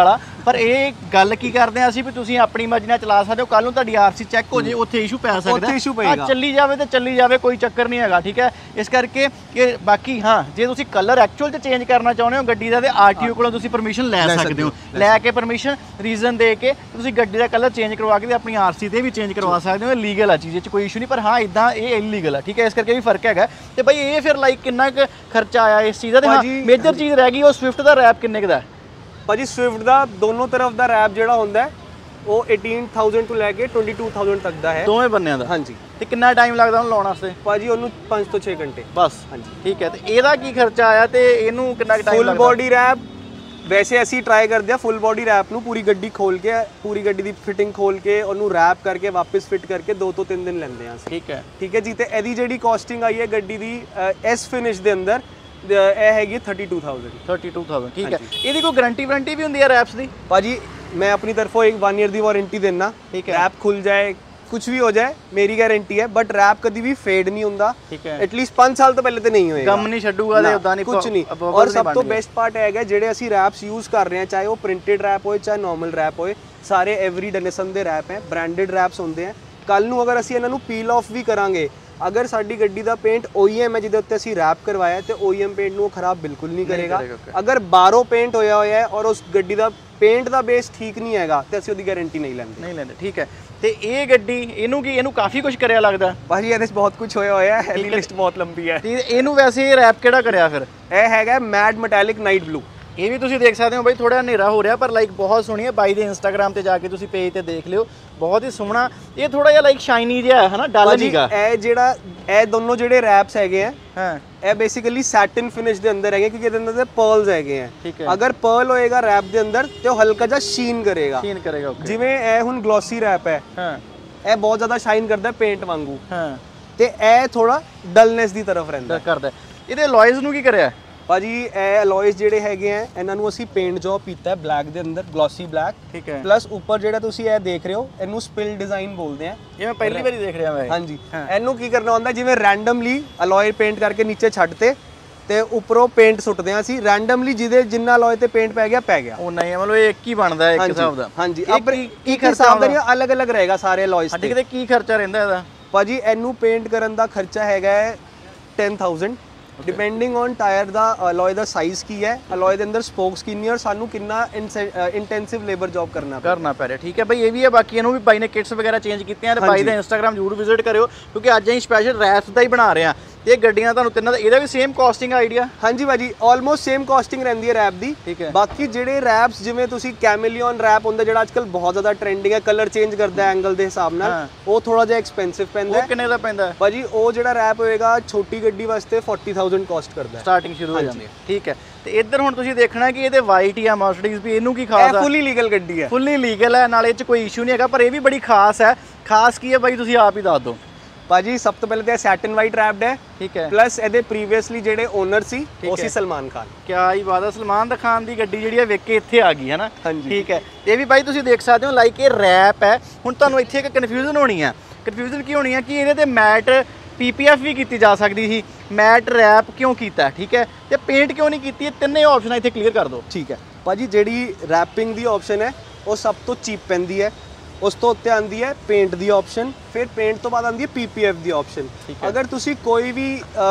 ਪਰ ਇਹ ਗੱਲ ਕੀ ਕਰਦੇ ਆ ਅਸੀਂ ਵੀ ਤੁਸੀਂ ਆਪਣੀ ਮਰਜ਼ੀ ਨਾਲ ਚਲਾ ਸਕਦੇ ਹੋ, ਕੱਲ ਨੂੰ ਤੁਹਾਡੀ ਆਰਸੀ ਚੈੱਕ ਹੋ ਜੇ ਉੱਥੇ ਇਸ਼ੂ ਪੈ ਸਕਦਾ, ਉੱਥੇ ਇਸ਼ੂ ਪਏਗਾ, ਚੱਲੀ ਜਾਵੇ ਤੇ ਚੱਲੀ ਜਾਵੇ, ਕੋਈ ਚੱਕਰ ਨਹੀਂ ਹੈਗਾ, ਠੀਕ ਹੈ। ਇਸ ਕਰਕੇ ਕਿ ਬਾਕੀ ਹਾਂ ਜੇ ਤੁਸੀਂ ਕਲਰ ਐਕਚੁਅਲ ਚ ਚੇਂਜ ਕਰਨਾ ਚਾਹੁੰਦੇ ਹੋ ਗੱਡੀ ਦਾ ਤੇ ਆਰਟੀਓ ਕੋਲੋਂ ਤੁਸੀਂ ਪਰਮਿਸ਼ਨ ਲੈ ਸਕਦੇ ਹੋ, ਲੈ ਕੇ ਪਰਮਿਸ਼ਨ ਰੀਜ਼ਨ ਦੇ ਕੇ ਤੁਸੀਂ ਗੱਡੀ ਦਾ ਕਲਰ ਚੇਂਜ ਕਰਵਾ ਕੇ ਤੇ ਆਪਣੀ ਆਰਸੀ ਤੇ ਵੀ ਚੇਂਜ ਕਰਵਾ ਸਕਦੇ ਹੋ। ਇਹ ਲੀਗਲ ਆ ਚੀਜ਼, ਇਹ ਚ ਕੋਈ ਇਸ਼ੂ ਨਹੀਂ, ਪਰ ਹਾਂ ਇਦਾਂ ਇਹ ਇਲੀਗਲ ਆ, ਠੀਕ ਹੈ। ਇਸ ਕਰਕੇ ਵੀ ਫਰਕ ਹੈਗਾ। ਤੇ ਬਾਈ ਇਹ ਫਿਰ ਲਾਈਕ ਕਿੰਨਾ ਕੁ ਖਰਚਾ ਆਇਆ ਇਸ ਚੀਜ਼ ਦਾ, ਤੇ ਹਾਂ ਮੇਜਰ ਚੀਜ਼ ਰਹਿ ਗਈ ਉਹ ਸਵਿਫਟ ਦਾ ਰੈਪ ਕਿੰਨੇ ਕੁ ਦਾ? ਭਾਜੀ ਸਵਿਫਟ ਦਾ ਦੋਨੋਂ ਤਰਫ ਦਾ ਰੈਪ ਜਿਹੜਾ ਹੁੰਦਾ ਹੈ ਉਹ ਅਠਾਰਾਂ ਹਜ਼ਾਰ ਤੋਂ ਲੈ ਕੇ ਬਾਈ ਹਜ਼ਾਰ ਤੱਕ ਦਾ ਹੈ, ਦੋਵੇਂ ਬੰਨਿਆਂ ਦਾ। ਹਾਂਜੀ। ਤੇ ਕਿੰਨਾ ਟਾਈਮ ਲੱਗਦਾ ਉਹਨੂੰ ਲਾਉਣ ਵਾਸਤੇ? ਭਾਜੀ ਉਹਨੂੰ ਪੰਜ ਤੋਂ ਛੇ ਘੰਟੇ ਬਸ। ਹਾਂਜੀ ਠੀਕ ਹੈ। ਤੇ ਇਹਦਾ ਕੀ ਖਰਚਾ ਆਇਆ ਤੇ ਇਹਨੂੰ ਕਿੰਨਾ ਟਾਈਮ ਲੱਗਦਾ? ਫੁੱਲ ਬੋਡੀ ਰੈਪ ਵੈਸੇ ਅਸੀਂ ਟਰਾਈ ਕਰਦੇ ਆ ਫੁੱਲ ਬੋਡੀ ਰੈਪ ਨੂੰ ਪੂਰੀ ਗੱਡੀ ਖੋਲ ਕੇ, ਪੂਰੀ ਗੱਡੀ ਦੀ ਫਿਟਿੰਗ ਖੋਲ ਕੇ ਉਹਨੂੰ ਰੈਪ ਕਰਕੇ ਵਾਪਸ ਫਿਟ ਕਰਕੇ ਦੋ ਤੋਂ ਤਿੰਨ ਦਿਨ ਲੈਂਦੇ ਆ। ਠੀਕ ਹੈ ਠੀਕ ਹੈ ਜੀ। ਤੇ ਇਹਦੀ ਜਿਹੜੀ ਕਾਸਟਿੰਗ ਆਈ ਹੈ ਗੱਡੀ ਦੀ ਐਸ ਫਿਨਿਸ਼ ਦੇ ਅੰਦਰ ਇਹ ਹੈਗੀ ਬੱਤੀ ਹਜ਼ਾਰ ਬੱਤੀ ਹਜ਼ਾਰ। ਠੀਕ ਹੈ। ਇਹਦੀ ਕੋਈ ਗਾਰੰਟੀ ਵਾਰੰਟੀ ਵੀ ਹੁੰਦੀ ਹੈ ਰੈਪਸ ਦੀ? ਭਾਜੀ ਮੈਂ ਆਪਣੀ ਤਰਫੋਂ ਇੱਕ वन ईयर ਦੀ ਵਾਰੰਟੀ ਦੇਣਾ। ਠੀਕ ਹੈ। ਰੈਪ ਖੁੱਲ ਜਾਏ ਕੁਝ ਵੀ ਹੋ ਜਾਏ ਮੇਰੀ ਗਾਰੰਟੀ ਹੈ, ਬਟ ਰੈਪ ਕਦੀ ਵੀ ਫੇਡ ਨਹੀਂ ਹੁੰਦਾ। ਠੀਕ ਹੈ। ਐਟਲੀਸਟ ਪੰਜ ਸਾਲ ਤੋਂ ਪਹਿਲੇ ਤੇ ਨਹੀਂ ਹੋਏਗਾ, ਗਮ ਨਹੀਂ ਛੱਡੂਗਾ ਤੇ ਉਦਾਂ ਨਹੀਂ ਕੁਝ ਨਹੀਂ। ਔਰ ਸਭ ਤੋਂ ਬੈਸਟ ਪਾਰਟ ਹੈਗਾ ਜਿਹੜੇ ਅਸੀਂ ਰੈਪਸ ਯੂਜ਼ ਕਰ ਰਹੇ ਹਾਂ, ਚਾਹੇ ਉਹ ਪ੍ਰਿੰਟਡ ਰੈਪ ਹੋਏ ਚਾਹੇ ਨਾਰਮਲ ਰੈਪ ਹੋਏ, ਸਾਰੇ ਐਵਰੀ ਡੈਨਿਸਨ ਦੇ ਰੈਪ ਹੈ, ਬ੍ਰਾਂਡਡ ਰੈਪਸ ਹੁੰਦੇ ਆ। ਕੱਲ ਨੂੰ ਅਗਰ ਅਸੀਂ ਇਹਨਾਂ ਨੂੰ ਪੀਲ ਆਫ ਵੀ ਕਰਾਂਗੇ, ਅਗਰ ਸਾਡੀ ਗੱਡੀ ਦਾ ਪੇਂਟ ਓਈਐਮ ਹੈ ਜਿਹਦੇ ਉੱਤੇ ਅਸੀਂ ਰੈਪ ਕਰਵਾਇਆ ਤੇ ਓਈਐਮ ਪੇਂਟ ਨੂੰ ਖਰਾਬ ਬਿਲਕੁਲ ਨਹੀਂ ਕਰੇਗਾ। ਅਗਰ ਬਾਹਰੋਂ ਪੇਂਟ ਹੋਇਆ ਹੋਇਆ ਹੈ ਔਰ ਉਸ ਗੱਡੀ ਦਾ ਪੇਂਟ ਦਾ ਬੇਸ ਠੀਕ ਨਹੀਂ ਹੈਗਾ ਤੇ ਅਸੀਂ ਉਹਦੀ ਗਾਰੰਟੀ ਨਹੀਂ ਲੈਂਦੇ ਨਹੀਂ ਲੈਂਦੇ ਠੀਕ ਹੈ। ਤੇ ਇਹ ਗੱਡੀ ਇਹਨੂੰ ਕੀ ਇਹਨੂੰ ਕਾਫੀ ਕੁਝ ਕਰਿਆ ਲੱਗਦਾ ਭਾਜੀ? ਇਹਦੇ 'ਚ ਬਹੁਤ ਕੁਝ ਹੋਇਆ ਹੋਇਆ ਹੈ, ਇਹਦੀ ਲਿਸਟ ਬਹੁਤ ਲੰਬੀ ਹੈ। ਤੇ ਇਹਨੂੰ ਵੈਸੇ ਰੈਪ ਕਿਹੜਾ ਕਰਿਆ ਫਿਰ? ਇਹ ਹੈਗਾ ਮੈਟ ਮੈਟੈਲਿਕ ਨਾਈਟ ਬਲੂ। ਇਹ ਵੀ ਤੁਸੀਂ ਦੇਖ ਸਕਦੇ ਹੋ ਬਾਈ, ਥੋੜਾ ਹਨੇਰਾ ਹੋ ਰਿਹਾ ਪਰ ਲਾਈਕ ਬਹੁਤ ਸੋਹਣੀ ਹੈ। ਬਾਈ ਦੇ ਇੰਸਟਾਗ੍ਰam ਤੇ ਜਾ ਕੇ ਤੁਸੀਂ ਪੇਜ ਤੇ ਦੇਖ ਲਿਓ, ਬਹੁਤ ਹੀ ਸੋਹਣਾ। ਇਹ ਥੋੜਾ ਜਿਹਾ ਲਾਈਕ ਸ਼ਾਈਨੀ ਜਿਹਾ ਹੈ ਹਨਾ, ਡਲ ਨਹੀਂਗਾ। ਇਹ ਜਿਹੜਾ ਇਹ ਦੋਨੋਂ ਜਿਹੜੇ ਰੈਪਸ ਹੈਗੇ ਆ ਹਾਂ ਇਹ ਬੇਸਿਕਲੀ ਸੈਟਿਨ ਫਿਨਿਸ਼ ਦੇ ਅੰਦਰ ਹੈਗੇ ਕਿਉਂਕਿ ਇਹਦੇ ਅੰਦਰ ਤੇ ਪਰਲਸ ਹੈਗੇ ਆ। ਅਗਰ ਪਰਲ ਹੋਏਗਾ ਰੈਪ ਦੇ ਅੰਦਰ ਤੇ ਉਹ ਹਲਕਾ ਜਿਹਾ ਸ਼ੀਨ ਕਰੇਗਾ ਸ਼ੀਨ ਕਰੇਗਾ ਜਿਵੇਂ ਇਹ ਹੁਣ ਗਲੋਸੀ ਰੈਪ ਹੈ, ਹਾਂ ਇਹ ਬਹੁਤ ਜ਼ਿਆਦਾ ਸ਼ਾਈਨ ਕਰਦਾ ਪੇਂਟ ਵਾਂਗੂ, ਹਾਂ ਤੇ ਇਹ ਥੋੜਾ ਡਲਨੈਸ ਦੀ ਤਰਫ ਰਹਿੰਦਾ ਕਰਦਾ। ਇਹਦੇ ਅਲੋਇਜ਼ ਨੂੰ ਕੀ ਕਰਿਆ ਭਾਜੀ? ਇਹ ਅਲੋਇਜ਼ ਜਿਹੜੇ ਹੈਗੇ ਆ ਇਹਨਾਂ ਨੂੰ ਅਸੀਂ ਪੇਂਟ ਜੌਬ ਕੀਤਾ ਹੈ ਬਲੈਕ ਦੇ ਅੰਦਰ, ਗਲੋਸੀ ਬਲੈਕ। ਠੀਕ ਹੈ। ਪਲੱਸ ਉੱਪਰ ਜਿਹੜਾ ਤੁਸੀਂ ਇਹ ਦੇਖ ਰਹੇ ਹੋ ਇਹਨੂੰ ਸਪਿਲ ਡਿਜ਼ਾਈਨ ਬੋਲਦੇ ਆ। ਇਹ ਮੈਂ ਪਹਿਲੀ ਵਾਰੀ ਦੇਖ ਰਿਹਾ ਮੈਂ। ਹਾਂਜੀ। ਇਹਨੂੰ ਕੀ ਕਰਨਾ ਹੁੰਦਾ, ਜਿਵੇਂ ਰੈਂਡਮਲੀ ਅਲੋਏ ਪੇਂਟ ਕਰਕੇ ਨੀਚੇ ਛੱਡਤੇ ਤੇ ਉੱਪਰੋਂ ਪੇਂਟ ਸੁੱਟਦੇ ਆ ਅਸੀਂ ਰੈਂਡਮਲੀ, ਜਿਹਦੇ ਜਿੰਨਾ ਅਲੋਏ ਤੇ ਪੇਂਟ ਪੈ ਗਿਆ ਪੈ ਗਿਆ। ਉਹ ਨਹੀਂ ਮਤਲਬ ਇਹ ਇੱਕ ਹੀ ਬਣਦਾ ਇੱਕ ਹਿਸਾਬ ਦਾ। ਹਾਂਜੀ। ਕੀ ਖਰਚਾ ਆਉਂਦਾ ਨਹੀਂ, ਅਲੱਗ ਅਲੱਗ ਰਹੇਗਾ ਸਾਰੇ ਅਲੋਇਸ ਤੇ। ਕਿਤੇ ਕੀ ਖਰਚਾ ਰਹਿੰਦਾ ਇਹਦਾ ਭਾਜੀ? ਇਹਨੂੰ ਪੇਂਟ ਕਰਨ ਦਾ ਖਰਚਾ ਹੈਗਾ ਹੈ ਦਸ ਹਜ਼ਾਰ ਡਿਪੈਂਡਿੰਗ ਔਨ ਟਾਇਰ ਦਾ ਅਲੋਏ ਦਾ ਸਾਈਜ਼ ਕੀ ਹੈ, ਅਲੋਏ ਦੇ ਅੰਦਰ ਸਪੋਕਸ ਕਿੰਨੀ ਔਰ ਸਾਨੂੰ ਕਿੰਨਾ ਇੰਟੈਂਸਿਵ ਲੇਬਰ ਜੌਬ ਕਰਨਾ ਕਰਨਾ ਪੈ ਰਿਹਾ। ਠੀਕ ਹੈ ਬਾਈ, ਇਹ ਵੀ ਹੈ। ਬਾਕੀ ਇਹਨੂੰ ਵੀ ਬਾਈ ਨੇ ਕਿਟਸ ਵਗੈਰਾ ਚੇਂਜ ਕੀਤੀਆਂ ਤੇ ਬਾਈ ਦਾ ਇੰਸਟਾਗ੍ਰam ਜ਼ਰੂਰ ਵਿਜ਼ਿਟ ਕਰਿਓ ਕਿਉਂਕਿ ਅੱਜ ਅਸੀਂ ਸਪੈਸ਼ਲ ਰੈਪਸ ਦਾ ਹੀ ਬਣਾ ਰਹੇ ਹਾਂ। ਇਹ ਗੱਡੀਆਂ ਤੁਹਾਨੂੰ ਤਿੰਨਾਂ ਦਾ ਇਹਦਾ ਵੀ ਸੇਮ ਕਾਸਟਿੰਗ ਆਈਡੀਆ? ਹਾਂਜੀ ਭਾਜੀ, ਆਲਮੋਸਟ ਸੇਮ ਕਾਸਟਿੰਗ ਰਹਿੰਦੀ ਹੈ ਰੈਪ ਦੀ। ਬਾਕੀ ਜਿਹੜੇ ਰੈਪਸ ਜਿਵੇਂ ਤੁਸੀਂ ਕੈਮੇਲੀਅਨ ਰੈਪ ਹੁੰਦਾ ਜਿਹੜਾ ਅੱਜਕੱਲ ਬਹੁਤ ਜ਼ਿਆਦਾ ਟ੍ਰੈਂਡਿੰਗ ਹੈ, ਕਲਰ ਚੇਂਜ ਕਰਦਾ ਐਂਗਲ ਦੇ ਹਿਸਾਬ ਨਾਲ, ਉਹ ਥੋੜਾ ਜਿਹਾ ਐਕਸਪੈਂਸਿਵ ਪੈਂਦਾ। ਉਹ ਕਿੰਨੇ ਦਾ ਪੈਂਦਾ ਭਾਜੀ? ਉਹ ਜਿਹੜਾ ਰੈਪ ਹੋਏਗਾ ਛੋਟੀ ਗੱਡੀ ਵਾਸਤੇ ਚਾਲੀ ਹਜ਼ਾਰ ਕਾਸਟ ਕਰਦਾ ਹੈ, ਸਟਾਰਟਿੰਗ ਸ਼ੁਰੂ ਹੋ ਜਾਂਦੀ ਹੈ। ਠੀਕ ਹੈ। ਤੇ ਇੱਧਰ ਹੁਣ ਤੁਸੀਂ ਦੇਖਣਾ ਕਿ ਇਹਦੇ ਵਾਈਟ ਜਾਂ ਮਰਸੀਡੀਜ਼ ਵੀ, ਇਹਨੂੰ ਕੀ ਖਾਸ ਹੈ? ਫੁੱਲੀ ਲੀਗਲ ਗੱਡੀ ਹੈ, ਫੁੱਲੀ ਲੀਗਲ ਹੈ, ਨਾਲੇ ਇਹ 'ਚ ਕੋਈ ਇਸ਼ੂ ਨਹੀਂ ਹੈਗਾ। ਪਰ ਇਹ ਵੀ ਬੜੀ ਖਾਸ ਹੈ। ਖਾਸ ਕੀ ਹੈ ਬਾਈ ਤੁਸੀਂ ਆਪ ਹੀ ਦੱਸ ਦਿਓ। ਭਾਜੀ ਸਭ ਤੋਂ ਪਹਿਲੇ ਤਾਂ ਸੈਟਨ ਵਾਈਟ ਰੈਪਡ ਹੈ। ਠੀਕ ਹੈ। ਪਲੱਸ ਇਹਦੇ ਪ੍ਰੀਵੀਅਸਲੀ ਜਿਹੜੇ ਓਨਰ ਸੀ ਉਹ ਸੀ ਸਲਮਾਨ ਖਾਨ। ਕਿਆ ਹੀ ਬਾਤ ਹੈ, ਸਲਮਾਨ ਦਾ ਖਾਨ ਦੀ ਗੱਡੀ ਜਿਹੜੀ ਹੈ ਵੇਖ ਕੇ ਇੱਥੇ ਆ ਗਈ ਹੈ ਨਾ। ਠੀਕ ਹੈ। ਇਹ ਵੀ ਬਾਈ ਤੁਸੀਂ ਦੇਖ ਸਕਦੇ ਹੋ ਲਾਈਕ ਇਹ ਰੈਪ ਹੈ। ਹੁਣ ਤੁਹਾਨੂੰ ਇੱਥੇ ਇੱਕ ਕਨਫਿਊਜ਼ਨ ਹੋਣੀ ਹੈ। ਕਨਫਿਊਜ਼ਨ ਕੀ ਹੋਣੀ ਹੈ ਕਿ ਇਹਦੇ ਤੇ ਮੈਟ ਪੀਪੀਐਫ ਵੀ ਕੀਤੀ ਜਾ ਸਕਦੀ ਸੀ, ਮੈਟ ਰੈਪ ਕਿਉਂ ਕੀਤਾ? ਠੀਕ ਹੈ। ਤੇ ਪੇਂਟ ਕਿਉਂ ਨਹੀਂ ਕੀਤੀ? ਇਹ ਤਿੰਨੇ ਆਪਸ਼ਨਾਂ ਇੱਥੇ ਕਲੀਅਰ ਕਰ ਦਿਓ। ਠੀਕ ਹੈ ਭਾਜੀ, ਜਿਹੜੀ ਰੈਪਿੰਗ ਦੀ ਆਪਸ਼ਨ ਹੈ ਉਹ ਸਭ ਤੋਂ ਚੀਪ ਪੈਂਦੀ ਹੈ। ਉਸ ਤੋਂ ਉੱਤੇ ਆਉਂਦੀ ਹੈ ਪੇਂਟ ਦੀ ਆਪਸ਼ਨ, ਫਿਰ ਪੇਂਟ ਤੋਂ ਬਾਅਦ ਆਉਂਦੀ ਹੈ ਪੀਪੀਐਫ ਦੀ ਆਪਸ਼ਨ। ਅਗਰ ਤੁਸੀਂ ਕੋਈ ਵੀ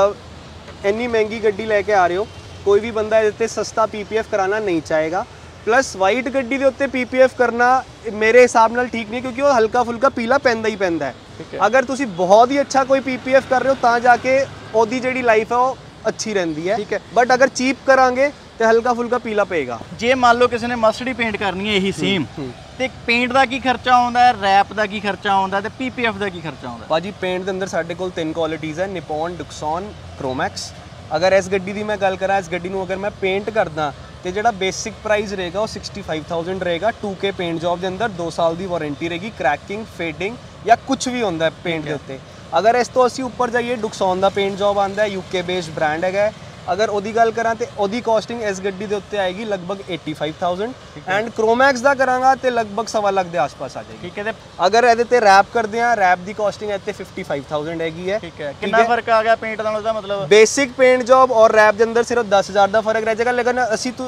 ਇੰਨੀ ਮਹਿੰਗੀ ਗੱਡੀ ਲੈ ਕੇ ਆ ਰਹੇ ਹੋ, ਕੋਈ ਵੀ ਬੰਦਾ ਇਹਦੇ ਤੇ ਸਸਤਾ ਪੀਪੀਐਫ ਕਰਾਉਣਾ ਨਹੀਂ ਚਾਹੇਗਾ। ਪਲੱਸ ਵਾਈਟ ਗੱਡੀ ਦੇ ਉੱਤੇ ਪੀਪੀਐਫ ਕਰਨਾ ਮੇਰੇ ਹਿਸਾਬ ਨਾਲ ਠੀਕ ਨਹੀਂ, ਕਿਉਂਕਿ ਉਹ ਹਲਕਾ ਫੁਲਕਾ ਪੀਲਾ ਪੈਂਦਾ ਹੀ ਪੈਂਦਾ ਹੈ। ਅਗਰ ਤੁਸੀਂ ਬਹੁਤ ਹੀ ਅੱਛਾ ਕੋਈ ਪੀਪੀਐਫ ਕਰ ਰਹੇ ਹੋ ਤਾਂ ਜਾ ਕੇ ਉਹਦੀ ਜਿਹੜੀ ਲਾਈਫ ਹੈ ਉਹ ਅੱਛੀ ਰਹਿੰਦੀ ਹੈ। ਬਟ ਅਗਰ ਚੀਪ ਕਰਾਂਗੇ ਤੇ ਹਲਕਾ ਫੁਲਕਾ ਪੀਲਾ ਪਏਗਾ। ਜੇ ਮੰਨ ਲਓ ਕਿਸੇ ਨੇ ਮਸਟਡੀ ਪੇਂਟ ਕਰਨੀ ਹੈ ਇਹੀ ਸੇਮ, ਤੇ ਪੇਂਟ ਦਾ ਕੀ ਖਰਚਾ ਆਉਂਦਾ ਹੈ, ਰੈਪ ਦਾ ਕੀ ਖਰਚਾ ਆਉਂਦਾ ਤੇ ਪੀਪੀਐਫ ਦਾ ਕੀ ਖਰਚਾ ਆਉਂਦਾ? ਭਾਜੀ ਪੇਂਟ ਦੇ ਅੰਦਰ ਸਾਡੇ ਕੋਲ ਤਿੰਨ ਕੁਆਲਿਟੀਜ਼ ਹੈ, ਨਿਪੋਨ, ਡੁਕਸੌਨ, ਕ੍ਰੋਮੈਕਸ। ਅਗਰ ਇਸ ਗੱਡੀ ਦੀ ਮੈਂ ਗੱਲ ਕਰਾਂ, ਇਸ ਗੱਡੀ ਨੂੰ ਅਗਰ ਮੈਂ ਪੇਂਟ ਕਰਦਾ ਤੇ ਜਿਹੜਾ ਬੇਸਿਕ ਪ੍ਰਾਈਸ ਰਹੇਗਾ ਉਹ ਪੈਂਸਠ ਹਜ਼ਾਰ ਰਹੇਗਾ। ਟੂ ਕੇ ਪੇਂਟ ਜੌਬ ਦੇ ਅੰਦਰ ਦੋ ਸਾਲ ਦੀ ਵਾਰੰਟੀ ਰਹੇਗੀ, ਕ੍ਰੈਕਿੰਗ, ਫੇਡਿੰਗ ਜਾਂ ਕੁਝ ਵੀ ਹੁੰਦਾ ਪੇਂਟ ਦੇ ਉੱਤੇ। ਅਗਰ ਇਸ ਤੋਂ ਅਸੀਂ ਉੱਪਰ ਜਾਈਏ, ਡੁਕਸੌਨ ਦਾ ਪੇਂਟ ਜੌਬ ਆਉਂਦਾ ਹੈ, ਯੂਕੇ ਬੇਸਡ ਬ੍ਰਾਂਡ ਹੈਗਾ। ਅਗਰ ਉਹਦੀ ਗੱਲ ਕਰਾਂ ਤੇ ਉਹਦੀ ਕਾਸਟਿੰਗ ਇਸ ਗੱਡੀ ਦੇ ਉੱਤੇ ਆਏਗੀ ਲਗਭਗ ਪਚਾਸੀ ਹਜ਼ਾਰ ਐਂਡ ਕ੍ਰੋਮੈਕਸ ਦਾ ਕਰਾਂਗਾ ਤੇ ਲਗਭਗ ਸਵਾ ਲੱਖ ਦੇ ਆਸ-ਪਾਸ ਆ ਜਾਏਗੀ। ਠੀਕ ਹੈ। ਤੇ ਅਗਰ ਇਹਦੇ ਤੇ ਰੈਪ ਕਰਦੇ ਆ, ਰੈਪ ਦੀ ਕਾਸਟਿੰਗ ਇੱਥੇ ਪਚਪਨ ਹਜ਼ਾਰ ਹੈਗੀ ਹੈ। ਠੀਕ ਹੈ। ਕਿੰਨਾ ਫਰਕ ਆ ਗਿਆ ਪੇਂਟ ਨਾਲ ਉਹਦਾ ਮਤਲਬ? Basic paint job or wrap ਦੇ ਅੰਦਰ ਸਿਰਫ ਦਸ ਹਜ਼ਾਰ ਦਾ ਫਰਕ ਰਹਿ ਜਾਏਗਾ, ਲੇਕਿਨ ਅਸੀਂ ਤੂੰ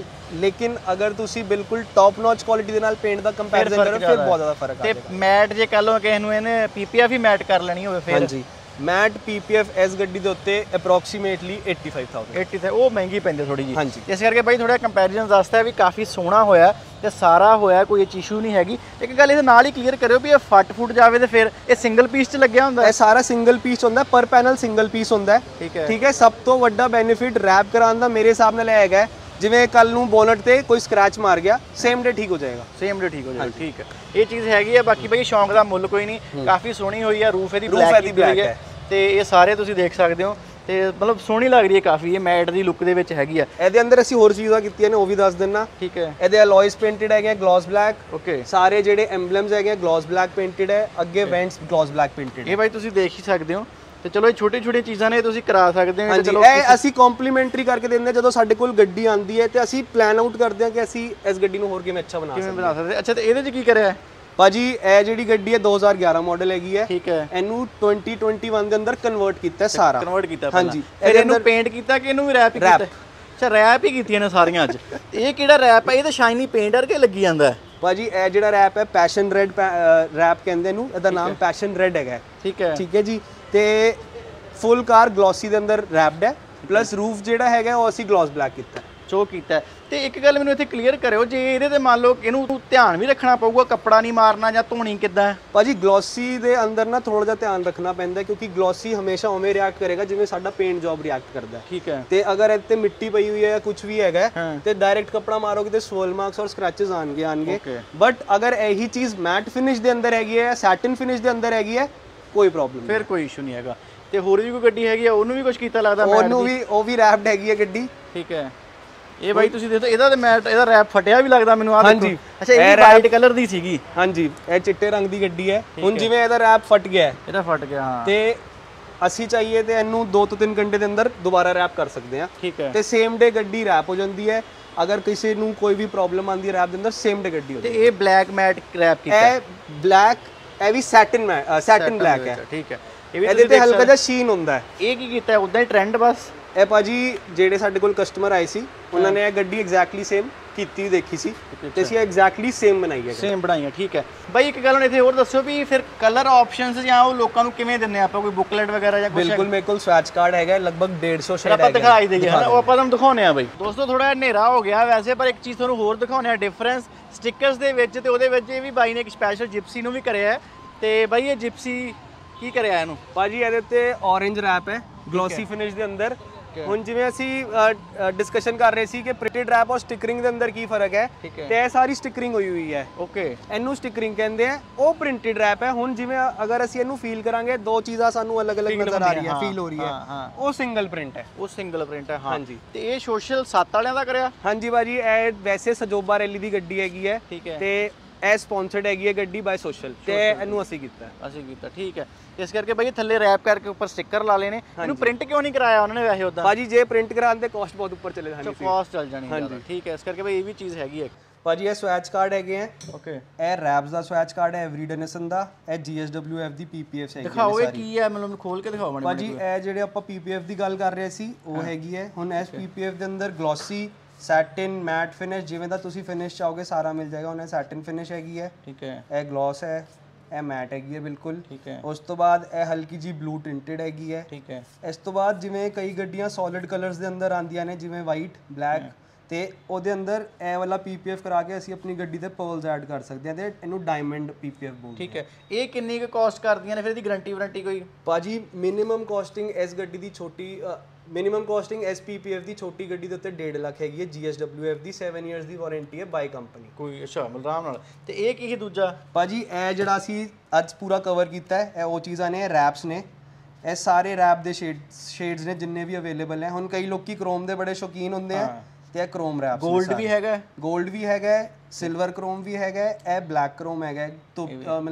ਲੇਕਿਨ ਅਗਰ ਤੁਸੀਂ ਬਿਲਕੁਲ ਟੌਪ ਨੌਚ ਕੁਆਲਿਟੀ ਦੇ ਨਾਲ ਪੇਂਟ ਦਾ ਕੰਪੈਰੀਜ਼ਨ ਕਰੋ ਫਿਰ ਬਹੁਤ ਜ਼ਿਆਦਾ ਫਰਕ ਆ ਜਾਏਗਾ। ਤੇ ਮੈਟ ਜੇ ਕਹ ਲਓ ਕਿਸੇ ਨੂੰ ਇਹਨੇ ਪੀਪੀਐਫ ਹੀ ਮੈਟ ਕਰ ਲੈਣੀ ਹੋਵੇ ਫਿਰ? ਹਾਂਜੀ, ਮੈਟ ਪੀਪੀਐਫ ਇਸ ਗੱਡੀ ਦੇ ਉੱਤੇ ਅਪਰੋਕਸੀਮੇਟਲੀ ਪਚਾਸੀ ਹਜ਼ਾਰ ਅੱਸੀ ਉਹ ਮਹਿੰਗੀ ਪੈਂਦੀ ਥੋੜੀ ਜੀ। ਹਾਂਜੀ, ਇਸ ਕਰਕੇ ਬਾਈ ਥੋੜਾ ਕੰਪੈਰੀਜ਼ਨ ਦੱਸਦਾ ਵੀ ਕਾਫੀ ਸੋਹਣਾ ਹੋਇਆ ਤੇ ਸਾਰਾ ਹੋਇਆ, ਕੋਈ ਇਸ਼ੂ ਨਹੀਂ ਹੈਗੀ। ਇੱਕ ਗੱਲ ਇਹਦੇ ਨਾਲ ਹੀ ਕਲੀਅਰ ਕਰਿਓ ਵੀ ਇਹ ਫੱਟ ਫੁੱਟ ਜਾਵੇ ਤੇ ਫਿਰ ਇਹ ਸਿੰਗਲ ਪੀਸ 'ਚ ਲੱਗਿਆ ਹੁੰਦਾ? ਇਹ ਸਾਰਾ ਸਿੰਗਲ ਪੀਸ ਹੁੰਦਾ, ਪਰ ਪੈਨਲ ਸਿੰਗਲ ਪੀਸ ਹੁੰਦਾ। ਠੀਕ ਹੈ। ਠੀਕ ਹੈ। ਸਭ ਤੋਂ ਵੱਡਾ ਬੈਨੀਫਿਟ ਰੈਪ ਕਰਾਉਣ ਦਾ ਮੇਰੇ ਹਿਸਾਬ ਨਾਲ ਇਹ ਹੈਗਾ, ਜਿਵੇਂ ਕੱਲ ਨੂੰ ਬੋਨਟ ਤੇ ਕੋਈ ਸਕ੍ਰੈਚ ਮਾਰ ਗਿਆ, ਸੇਮ ਡੇ ਠੀਕ ਹੋ ਜਾਏਗਾ। ਸੇਮ ਡੇ ਠੀਕ ਹੋ ਜਾਏਗਾ। ਠੀਕ ਹੈ, ਇਹ ਚੀਜ਼ ਹੈਗੀ ਹੈ। ਬਾਕੀ ਬਾਈ ਸ਼ੌਂਕ ਦਾ ਮੁੱਲ ਕੋਈ ਨਹੀਂ, ਕਾਫੀ ਸੋਹਣੀ ਹੋਈ ਹੈ। ਰੂਫ ਇਹਦੀ ਬਲੈਕ ਹੈ ਤੇ ਇਹ ਸਾਰੇ ਤੁਸੀਂ ਦੇਖ ਸਕਦੇ ਹੋ ਤੇ ਮਤਲਬ ਸੋਹਣੀ ਲੱਗ ਰਹੀ ਹੈ ਕਾਫੀ, ਇਹ ਮੈਟ ਦੀ ਲੁੱਕ ਦੇ ਵਿੱਚ ਹੈਗੀ ਆ। ਇਹਦੇ ਅੰਦਰ ਅਸੀਂ ਹੋਰ ਚੀਜ਼ਾਂ ਕੀਤੀਆਂ ਨੇ, ਉਹ ਵੀ ਦੱਸ ਦਿੰਨਾ। ਠੀਕ ਹੈ। ਇਹਦੇ ਅਲੋਇਸ ਪੇਂਟਡ ਹੈਗੇ, ਗਲੋਸ ਬਲੈਕ। ਓਕੇ। ਸਾਰੇ ਜਿਹੜੇ ਐਮਬਲਮਸ ਹੈਗੇ ਗਲੋਸ ਬਲੈਕ ਪੇਂਟਡ ਹੈ, ਅੱਗੇ ਵੈਂਟਸ ਗਲੋਸ ਬਲੈਕ ਪੇਂਟਡ। ਇਹ ਬਾਈ ਤੁਸੀਂ ਦੇਖ ਹੀ ਸਕਦੇ ਹੋ ਤੇ ਚਲੋ ਇਹ ਛੋਟੀ ਛੋਟੀ ਚੀਜ਼ਾਂ ਨੇ ਤੁਸੀਂ ਕਰਾ ਸਕਦੇ ਹੋ। ਚਲੋ ਇਹ ਅਸੀਂ ਕੰਪਲੀਮੈਂਟਰੀ ਕਰਕੇ ਦਿੰਦੇ ਹਾਂ, ਜਦੋਂ ਸਾਡੇ ਕੋਲ ਗੱਡੀ ਆਂਦੀ ਹੈ ਤੇ ਅਸੀਂ ਪਲਾਨ ਆਊਟ ਕਰਦੇ ਹਾਂ ਕਿ ਅਸੀਂ ਇਸ ਗੱਡੀ ਨੂੰ ਹੋਰ ਕਿਵੇਂ ਅੱਛਾ ਬਣਾ ਸਕਦੇ ਕਿਵੇਂ ਬਣਾ ਸਕਦੇ। ਅੱਛਾ, ਤੇ ਇਹਦੇ 'ਚ ਕੀ ਕਰਿਆ ਭਾਜੀ? ਇਹ ਜਿਹੜੀ ਗੱਡੀ ਹੈ ਦੋ ਹਜ਼ਾਰ ਗਿਆਰਾਂ ਮਾਡਲ ਹੈਗੀ ਹੈ। ਠੀਕ ਹੈ। ਇਹਨੂੰ twenty twenty-one ਦੇ ਅੰਦਰ ਕਨਵਰਟ ਕੀਤਾ ਸਾਰਾ। ਕਨਵਰਟ ਕੀਤਾ ਹਾਂਜੀ। ਫਿਰ ਇਹਨੂੰ ਪੇਂਟ ਕੀਤਾ ਕਿ ਇਹਨੂੰ ਵੀ ਰੈਪ ਕੀਤਾ? ਅੱਛਾ, ਰੈਪ ਹੀ ਕੀਤੀਆਂ ਨੇ ਸਾਰੀਆਂ ਅੱਜ। ਇਹ ਕਿਹੜਾ ਰੈਪ ਹੈ? ਇਹ ਤਾਂ ਸ਼ਾਈਨੀ ਪੇਂਟ ਵਰਗੇ ਲੱਗੀ ਜਾਂਦਾ ਭਾਜੀ। ਇਹ ਜਿਹੜਾ ਰੈਪ ਹੈ ਪੈਸ਼ਨ ਰੈਡ ਰੈਪ ਕਹਿੰਦੇ ਇਹਨੂੰ, ਇਹਦਾ ਨਾਮ ਪੈਸ਼ਨ ਰੈਡ ਹੈਗਾ। ਠੀਕ ਹੈ। ਠੀਕ ਹੈ ਜੀ। ਤੇ ਫੁੱਲ ਕਾਰ ਗਲੋਸੀ ਦੇ ਅੰਦਰ ਰੈਪਡ ਹੈ, ਪਲੱਸ ਰੂਫ ਜਿਹੜਾ ਹੈਗਾ ਉਹ ਅਸੀਂ ਗਲੋਸ ਬਲੈਕ ਕੀਤਾ ਸ਼ੋ ਕੀਤਾ। ਤੇ ਇੱਕ ਗੱਲ ਮੈਨੂੰ ਇੱਥੇ ਕਲੀਅਰ ਕਰਿਓ, ਜੇ ਇਹਦੇ ਤੇ ਮੰਨ ਲਓ ਇਹਨੂੰ ਧਿਆਨ ਵੀ ਰੱਖਣਾ ਪਊਗਾ, ਕੱਪੜਾ ਨਹੀਂ ਮਾਰਨਾ ਜਾਂ ਧੋਣੀ ਕਿੱਦਾਂ? ਭਾਜੀ ਗਲੋਸੀ ਦੇ ਅੰਦਰ ਨਾ ਥੋੜਾ ਜਿਹਾ ਧਿਆਨ ਰੱਖਣਾ ਪੈਂਦਾ, ਕਿਉਂਕਿ ਗਲੋਸੀ ਹਮੇਸ਼ਾ ਉਵੇਂ ਰਿਐਕਟ ਕਰੇਗਾ ਜਿਵੇਂ ਸਾਡਾ ਪੇਂਟ ਜੌਬ ਰਿਐਕਟ ਕਰਦਾ। ਠੀਕ ਹੈ। ਤੇ ਅਗਰ ਇੱਥੇ ਮਿੱਟੀ ਪਈ ਹੋਈ ਹੈ ਜਾਂ ਕੁਝ ਵੀ ਹੈਗਾ ਤੇ ਡਾਇਰੈਕਟ ਕੱਪੜਾ ਮਾਰੋਗੇ ਤੇ ਸੋਲ ਮਾਰਕਸ ਔਰ ਸਕ੍ਰੈਚਸ ਆਣਗੇ ਆਣਗੇ ਬਟ ਅਗਰ ਇਹੀ ਚੀਜ਼ ਮੈਟ ਫਿਨਿਸ਼ ਦੇ ਅੰਦਰ ਹੈਗੀ ਹੈ, ਸੈਟਿਨ ਫਿਨਿਸ਼ ਦੇ ਅੰਦਰ ਹੈਗੀ ਹੈ, ਕੋਈ ਪ੍ਰੋਬਲਮ ਫਿਰ ਕੋਈ ਇਸ਼ੂ ਨਹੀਂ ਹੈਗਾ। ਤੇ ਹੋਰ ਵੀ ਕੋਈ ਗੱਡੀ ਹੈਗੀ ਆ ਉਹਨੂੰ ਵੀ ਕੁਝ ਕੀਤਾ ਲੱਗਦਾ? ਉਹਨੂੰ ਵੀ ਉਹ ਵੀ ਰੈਪਡ ਹੈਗੀ ਹੈ ਗੱਡੀ। ਠੀਕ ਹੈ। ਇਹ ਬਾਈ ਤੁਸੀਂ ਦੇਖੋ ਇਹਦਾ ਤੇ ਮੈਟ, ਇਹਦਾ ਰੈਪ ਫਟਿਆ ਵੀ ਲੱਗਦਾ ਮੈਨੂੰ। ਆ ਦੇਖੋ। ਅੱਛਾ, ਇਹ ਵਾਈਟ ਕਲਰ ਦੀ ਸੀਗੀ। ਹਾਂਜੀ, ਇਹ ਚਿੱਟੇ ਰੰਗ ਦੀ ਗੱਡੀ ਹੈ। ਹੁਣ ਜਿਵੇਂ ਇਹਦਾ ਰੈਪ ਫਟ ਗਿਆ ਹੈ, ਇਹਦਾ ਫਟ ਗਿਆ ਹਾਂ, ਤੇ ਅਸੀਂ ਚਾਹੀਏ ਤੇ ਇਹਨੂੰ ਦੋ ਤੋਂ ਤਿੰਨ ਘੰਟੇ ਦੇ ਅੰਦਰ ਦੁਬਾਰਾ ਰੈਪ ਕਰ ਸਕਦੇ ਹਾਂ। ਠੀਕ ਹੈ। ਤੇ ਸੇਮ ਡੇ ਗੱਡੀ ਰੈਪ ਹੋ ਜਾਂਦੀ ਹੈ। ਅਗਰ ਕਿਸੇ ਨੂੰ ਕੋਈ ਵੀ ਪ੍ਰੋਬਲਮ ਆਂਦੀ ਹੈ ਰੈਪ ਦੇ ਅੰਦਰ, ਸੇਮ ਡੇ ਗੱਡੀ ਹੋ ਜਾਂਦੀ ਹੈ। ਤੇ ਇਹ ਬਲੈਕ ਮੈਟ ਰੈਪ ਕੀਤਾ? ਇਹ ਬਲੈਕ, ਇਹ ਵੀ ਸੈਟਿਨ ਸੈਟਿਨ ਬਲੈਕ ਹੈ। ਠੀਕ ਹੈ। ਇਹਦੇ ਤੇ ਹਲਕਾ ਜਿਹਾ ਸ਼ੀਨ ਹੁੰਦਾ ਹੈ। ਇਹ ਕੀ ਕੀਤਾ ਉਦਾਂ ਹੀ ਟ੍ਰੈਂਡ ਬਸ? ਇਹ ਭਾਜੀ ਜਿਹੜੇ ਸਾਡੇ ਕੋਲ ਕਸਟਮਰ ਆਏ ਸੀ ਉਹਨਾਂ ਨੇ ਇਹ ਗੱਡੀ ਐਗਜ਼ੈਕਟਲੀ ਸੇਮ ਕੀਤੀ ਦੇਖੀ ਸੀ ਤੇ ਅਸੀਂ ਐਗਜ਼ੈਕਟਲੀ ਸੇਮ ਬਣਾਈ ਹੈ। ਸੇਮ ਬਣਾਈ ਹੈ। ਠੀਕ ਹੈ ਬਾਈ, ਇੱਕ ਗੱਲ ਹੁਣ ਇੱਥੇ ਹੋਰ ਦੱਸਿਓ ਵੀ ਫਿਰ ਕਲਰ ਆਪਸ਼ਨਸ ਜਾਂ ਉਹ ਲੋਕਾਂ ਨੂੰ ਕਿਵੇਂ ਦਿੰਦੇ ਆਪਾਂ, ਕੋਈ ਬੁਕਲੇਟ ਵਗੈਰਾ ਜਾਂ ਕੁਝ? ਬਿਲਕੁਲ, ਮੇਰੇ ਕੋਲ ਸਵੈਚ ਕਾਰਡ ਹੈਗਾ, ਲਗਭਗ ਡੇਢ ਸੌ ਸ਼ੇਡ ਆਪਾਂ ਦਿਖਾਈ ਦੇਈਏ ਹਨਾ, ਉਹ ਆਪਾਂ ਤੁਹਾਨੂੰ ਦਿਖਾਉਣੇ ਆ ਬਾਈ। ਦੋਸਤੋ ਥੋੜਾ ਹਨੇਰਾ ਹੋ ਗਿਆ ਵੈਸੇ, ਪਰ ਇੱਕ ਚੀਜ਼ ਤੁਹਾਨੂੰ ਹੋਰ ਦਿਖਾਉਣੇ ਆ ਡਿਫਰੈਂਸ ਸਟickers ਦੇ ਵਿੱਚ ਤੇ ਉਹਦੇ ਵਿੱਚ। ਇਹ ਵੀ ਬਾਈ ਨੇ ਇੱਕ ਸਪੈਸ਼ਲ ਜਿਪਸੀ ਨੂੰ ਵੀ ਕਰਿਆ ਤੇ ਬਾਈ ਇਹ ਜਿਪਸੀ ਕੀ ਕਰਿਆ ਇਹਨੂੰ? ਭਾਜੀ ਇਹਦੇ ਤੇ ਔਰੇਂਜ ਰੈਪ ਹੈ ਗਲੋਸੀ ਫਿਨਿਸ਼ ਦੇ ਅੰਦਰ। ਹੁਣ ਜਿਵੇਂ ਅਸੀਂ ਡਿਸਕਸ਼ਨ ਕਰ ਰਹੇ ਸੀ ਕਿ ਪ੍ਰਿੰਟਡ ਰੈਪ ਔਰ ਸਟਿਕਰਿੰਗ ਦੇ ਅੰਦਰ ਕੀ ਫਰਕ ਹੈ, ਤੇ ਇਹ ਸਾਰੀ ਸਟਿਕਰਿੰਗ ਹੋਈ ਹੋਈ ਹੈ। ਓਕੇ। ਇਹਨੂੰ ਸਟਿਕਰਿੰਗ ਕਹਿੰਦੇ ਆ, ਉਹ ਪ੍ਰਿੰਟਡ ਰੈਪ ਹੈ। ਹੁਣ ਜਿਵੇਂ ਅਗਰ ਅਸੀਂ ਇਹਨੂੰ ਫੀਲ ਕਰਾਂਗੇ, ਦੋ ਚੀਜ਼ਾਂ ਸਾਨੂੰ ਅਲੱਗ-ਅਲੱਗ ਨਜ਼ਰ ਆ ਰਹੀਆਂ, ਫੀਲ ਹੋ ਰਹੀ ਹੈ। ਉਹ ਸਿੰਗਲ ਪ੍ਰਿੰਟ ਹੈ। ਉਹ ਸਿੰਗਲ ਪ੍ਰਿੰਟ ਹੈ। ਹਾਂਜੀ। ਤੇ ਇਹ ਸੋਸ਼ਲ ਸੱਤ ਵਾਲਿਆਂ ਦਾ ਕਰਿਆ? ਹਾਂਜੀ ਭਾਜੀ, ਇਹ ਵੈਸੇ ਸਜੋਬਾ ਰੈਲੀ ਦੀ ਗੱਡੀ ਹੈਗੀ ਹੈ। ਠੀਕ ਹੈ। ਤੇ ਇਹ ਸਪਾਂਸਰਡ ਹੈਗੀ ਹੈ ਗੱਡੀ ਬਾਈ ਸੋਸ਼ਲ, ਤੇ ਇਹਨੂੰ ਅਸੀਂ ਕੀਤਾ ਅਸੀਂ ਕੀਤਾ। ਠੀਕ ਹੈ। ਇਸ ਕਰਕੇ ਬਾਈ ਥੱਲੇ ਰੈਪ ਕਰਕੇ ਉੱਪਰ ਸਟicker ਲਾ ਲੈਣੇ। ਇਹਨੂੰ ਪ੍ਰਿੰਟ ਕਿਉਂ ਨਹੀਂ ਕਰਾਇਆ ਉਹਨਾਂ ਨੇ ਵੈਸੇ ਉਦਾਂ? ਭਾਜੀ ਜੇ ਪ੍ਰਿੰਟ ਕਰਾਉਣ ਤੇ ਕਾਸਟ ਬਹੁਤ ਉੱਪਰ ਚਲੇ ਜਾਣੀ ਸੀ। ਕਾਸਟ ਚੱਲ ਜਾਣੀ ਜ਼ਿਆਦਾ। ਠੀਕ ਹੈ। ਇਸ ਕਰਕੇ ਬਾਈ ਇਹ ਵੀ ਚੀਜ਼ ਹੈਗੀ ਹੈ। ਭਾਜੀ ਇਹ ਸਵੈਚ ਕਾਰਡ ਹੈਗੇ ਆ। ਓਕੇ। ਇਹ ਰੈਪਸ ਦਾ ਸਵੈਚ ਕਾਰਡ ਹੈ, ਐਵਰੀ ਡੈਨਿਸਨ ਦਾ। ਇਹ ਜੀ ਐਸ ਡਬਲਿਊ ਐਫ ਦੀ ਪੀਪੀਐਫ ਹੈਗੀ ਹੈ। ਦਿਖਾਓ ਇਹ ਕੀ ਹੈ, ਮੈਨੂੰ ਖੋਲ ਕੇ ਦਿਖਾਓ ਮੈਨੂੰ। ਭਾਜੀ ਇਹ ਜਿਹੜੇ ਆਪਾਂ ਪੀਪੀਐਫ ਦੀ ਗੱਲ ਕਰ ਰਹੇ ਸੀ ਉਹ ਹੈਗੀ ਹੈ। ਹੁਣ ਇਸ ਪੀਪੀਐਫ ਦੇ ਅੰਦਰ ਗਲੋਸੀ, ਸੈਟਿਨ, ਮੈਟ ਫਿਨਿਸ਼, ਜਿਵੇਂ ਦਾ ਤੁਸੀਂ ਫਿਨਿਸ਼ ਚਾਹੋਗੇ ਸਾਰਾ ਮਿਲ ਜਾਏਗਾ। ਉਹਨੇ ਸੈਟਿਨ ਫਿਨਿਸ਼ ਹੈਗੀ ਹੈ। ਠੀਕ ਹੈ। ਇਹ ਗਲੋਸ ਹੈ, ਇਹ ਮੈਟ ਹੈਗੀ ਹੈ ਬਿਲਕੁਲ। ਠੀਕ ਹੈ। ਉਸ ਤੋਂ ਬਾਅਦ ਇਹ ਹਲਕੀ ਜੀ ਬਲੂ ਟਿੰਟਡ ਹੈਗੀ ਹੈ। ਠੀਕ ਹੈ। ਇਸ ਤੋਂ ਬਾਅਦ ਜਿਵੇਂ ਕਈ ਗੱਡੀਆਂ ਸੋਲਿਡ ਕਲਰਸ ਦੇ ਅੰਦਰ ਆਉਂਦੀਆਂ ਨੇ, ਜਿਵੇਂ ਵਾਈਟ, ਬਲੈਕ, ਤੇ ਉਹਦੇ ਅੰਦਰ ਇਹ ਵਾਲਾ ਪੀਪੀਐਫ ਕਰਾ ਕੇ ਅਸੀਂ ਆਪਣੀ ਗੱਡੀ ਤੇ ਪਰਲਸ ਐਡ ਕਰ ਸਕਦੇ ਹਾਂ, ਤੇ ਇਹਨੂੰ ਡਾਇਮੰਡ ਪੀਪੀਐਫ ਬੋਲਦੇ। ਠੀਕ ਹੈ। ਇਹ ਕਿੰਨੀ ਕੁ ਕਾਸਟ ਕਰਦੀਆਂ ਨੇ ਫਿਰ? ਇਹਦੀ ਗਾਰੰਟੀ ਵਾਰੰਟੀ ਕੋਈ? ਭਾਜੀ ਮਿਨੀਮਮ ਕਾਸਟਿੰਗ ਇਸ ਗੱਡੀ ਦੀ ਛੋਟੀ ਮਿਨੀਮਮ ਕਾਸਟਿੰਗ ਐਸ ਪੀਪੀਐਫ ਦੀ ਛੋਟੀ ਗੱਡੀ ਦੇ ਉੱਤੇ ਡੇਢ ਲੱਖ ਹੈਗੀ ਹੈ। ਜੀਐਸਡਬਲਿਊਐਫ ਦੀ ਸੈਵਨ ਇਅਰਸ ਦੀ ਵਾਰੰਟੀ ਹੈ ਬਾਈ ਕੰਪਨੀ ਕੋਈ। ਅੱਛਾ, ਆਰਾਮ ਨਾਲ। ਤੇ ਇਹ ਕੀ ਹੈ ਦੂਜਾ? ਭਾਜੀ ਇਹ ਜਿਹੜਾ ਅਸੀਂ ਅੱਜ ਪੂਰਾ ਕਵਰ ਕੀਤਾ ਹੈ, ਇਹ ਉਹ ਚੀਜ਼ਾਂ ਨੇ, ਰੈਪਸ ਨੇ। ਇਹ ਸਾਰੇ ਰੈਪ ਦੇ ਸ਼ੇਡ ਸ਼ੇਡਸ ਨੇ ਜਿੰਨੇ ਵੀ ਅਵੇਲੇਬਲ ਹੈ। ਹੁਣ ਕਈ ਲੋਕੀ ਕ੍ਰੋਮ ਦੇ ਬੜੇ ਸ਼ੌਕੀਨ ਹੁੰਦੇ ਆ, ਤੇ ਇਹ ਕ੍ਰੋਮ ਰੈਪਸ। ਗੋਲਡ ਵੀ ਹੈਗਾ? ਗੋਲਡ ਵੀ ਹੈਗਾ, ਸਿਲਵਰ ਕ੍ਰੋਮ ਵੀ ਹੈਗਾ, ਇਹ ਬਲੈਕ ਕ੍ਰੋਮ ਹੈਗਾ। ਤੋਂ ਮਤਲਬ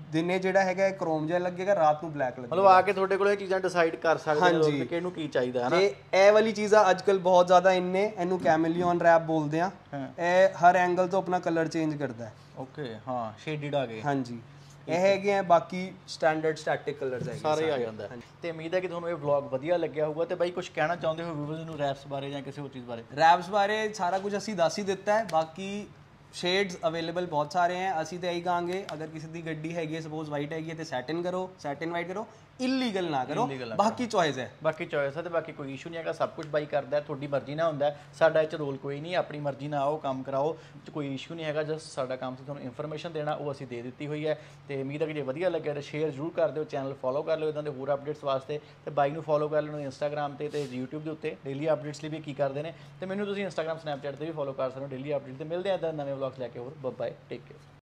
ਦਿਨੇ ਜਿਹੜਾ ਹੈਗਾ ਕ੍ਰੋਮ ਜਿਹਾ ਲੱਗੇਗਾ, ਰਾਤ ਨੂੰ ਬਲੈਕ ਲੱਗੇਗਾ। ਮਤਲਬ ਆ ਕੇ ਤੁਹਾਡੇ ਕੋਲ ਇਹ ਚੀਜ਼ਾਂ ਡਿਸਾਈਡ ਕਰ ਸਕਦੇ ਹੋ ਕਿ ਇਹਨੂੰ ਕੀ ਚਾਹੀਦਾ ਹੈ ਨਾ। ਤੇ ਇਹ ਵਾਲੀ ਚੀਜ਼ਾਂ ਅੱਜ ਕੱਲ ਬਹੁਤ ਜ਼ਿਆਦਾ ਇੰਨੇ, ਇਹਨੂੰ ਕੈਮੇਲੀਅਨ ਰੈਪ ਬੋਲਦੇ ਆ। ਇਹ ਹਰ ਐਂਗਲ ਤੋਂ ਆਪਣਾ ਕਲਰ ਚੇਂਜ ਕਰਦਾ ਹੈ। ਓਕੇ, ਹਾਂ ਸ਼ੇਡਡ ਆ ਗਏ। ਹਾਂਜੀ, ਇਹ ਹੈਗੇ ਆ ਬਾਕੀ ਸਟੈਂਡਰਡ ਸਟੈਟਿਕ ਕਲਰਸ ਹੈਗੇ ਸਾਰੇ ਆ ਜਾਂਦਾ। ਤੇ ਉਮੀਦ ਹੈ ਕਿ ਤੁਹਾਨੂੰ ਇਹ ਵਲੌਗ ਵਧੀਆ ਲੱਗਿਆ ਹੋਊਗਾ। ਤੇ ਬਾਈ ਕੁਝ ਕਹਿਣਾ ਚਾਹੁੰਦੇ ਹੋ ਵਿਊਅਰਸ ਨੂੰ ਰੈਪਸ ਬਾਰੇ ਜਾਂ ਕਿਸੇ ਹੋਰ ਚੀਜ਼ ਬਾਰੇ? ਰੈਪਸ ਬਾਰੇ ਸਾਰਾ ਕੁਝ ਅਸੀਂ ਦੱਸ ਹੀ ਦਿੱਤਾ ਹੈ। ਬਾਕੀ ਸ਼ੇਡਸ ਅਵੇਲੇਬਲ ਬਹੁਤ ਸਾਰੇ ਹੈ। ਅਸੀਂ ਤਾਂ ਇਹੀ ਕਹਾਂਗੇ, ਅਗਰ ਕਿਸੇ ਦੀ ਗੱਡੀ ਹੈਗੀ ਹੈ ਸਪੋਜ਼ ਵਾਈਟ ਹੈਗੀ ਹੈ ਤੇ ਸੈਟਿਨ ਕਰੋ, ਸੈਟਿਨ ਵਾਈਟ ਕਰੋ, ਇਲੀਗਲ ਨਾ ਕਰੋ। ਬਾਕੀ ਚੋਇਸ ਹੈ, ਬਾਕੀ ਚੋਇਸ ਹੈ ਤੇ ਬਾਕੀ ਕੋਈ ਇਸ਼ੂ ਨਹੀਂ ਹੈਗਾ। ਸਭ ਕੁਝ ਬਾਈ ਕਰਦਾ ਹੈ, ਤੁਹਾਡੀ ਮਰਜ਼ੀ ਨਾਲ ਹੁੰਦਾ। ਸਾਡਾ ਇਹ 'ਚ ਰੋਲ ਕੋਈ ਨਹੀਂ, ਆਪਣੀ ਮਰਜ਼ੀ ਨਾਲ ਆਓ ਕੰਮ ਕਰਾਓ, ਕੋਈ ਇਸ਼ੂ ਨਹੀਂ ਹੈਗਾ। ਜਸਟ ਸਾਡਾ ਕੰਮ ਸੀ ਤੁਹਾਨੂੰ ਇਨਫੋਰਮੇਸ਼ਨ ਦੇਣਾ, ਉਹ ਅਸੀਂ ਦੇ ਦਿੱਤੀ ਹੋਈ ਹੈ। ਤੇ ਉਮੀਦ ਹੈ ਕਿ ਜੇ ਵਧੀਆ ਲੱਗਿਆ ਤਾਂ ਸ਼ੇਅਰ ਜ਼ਰੂਰ ਕਰ ਦਿਓ, ਚੈਨਲ ਫੋਲੋ ਕਰ ਲਿਓ ਇਦਾਂ ਦੇ ਹੋਰ ਅਪਡੇਟਸ ਵਾਸਤੇ। ਤੇ ਬਾਈ ਨੂੰ ਫੋਲੋ ਕਰ ਲਿਓ ਇੰਸਟਾਗ੍ਰਾਮ ਤੇ ਤੇ YouTube ਦੇ ਉੱਤੇ ਡੇਲੀ ਅਪਡੇਟਸ ਲਈ ਵੀ ਕੀ ਕਰਦੇ ਨੇ। ਤੇ ਮੈਨੂੰ ਤੁਸੀਂ ਇੰਸਟਾਗ੍ਰਾਮ ਸਨੈਪਚੈਟ ਤੇ ਵੀ ਫੋਲੋ ਕਰ ਸਕਦੇ ਹੋ ਡੇਲੀ ਅਪਡੇਟ। ਤੇ ਮਿਲਦੇ ਆ ਇਦਾਂ ਨਵੇਂ ਵਲੌਗਸ ਲੈ ਕੇ ਹੋਰ। Bye, take care.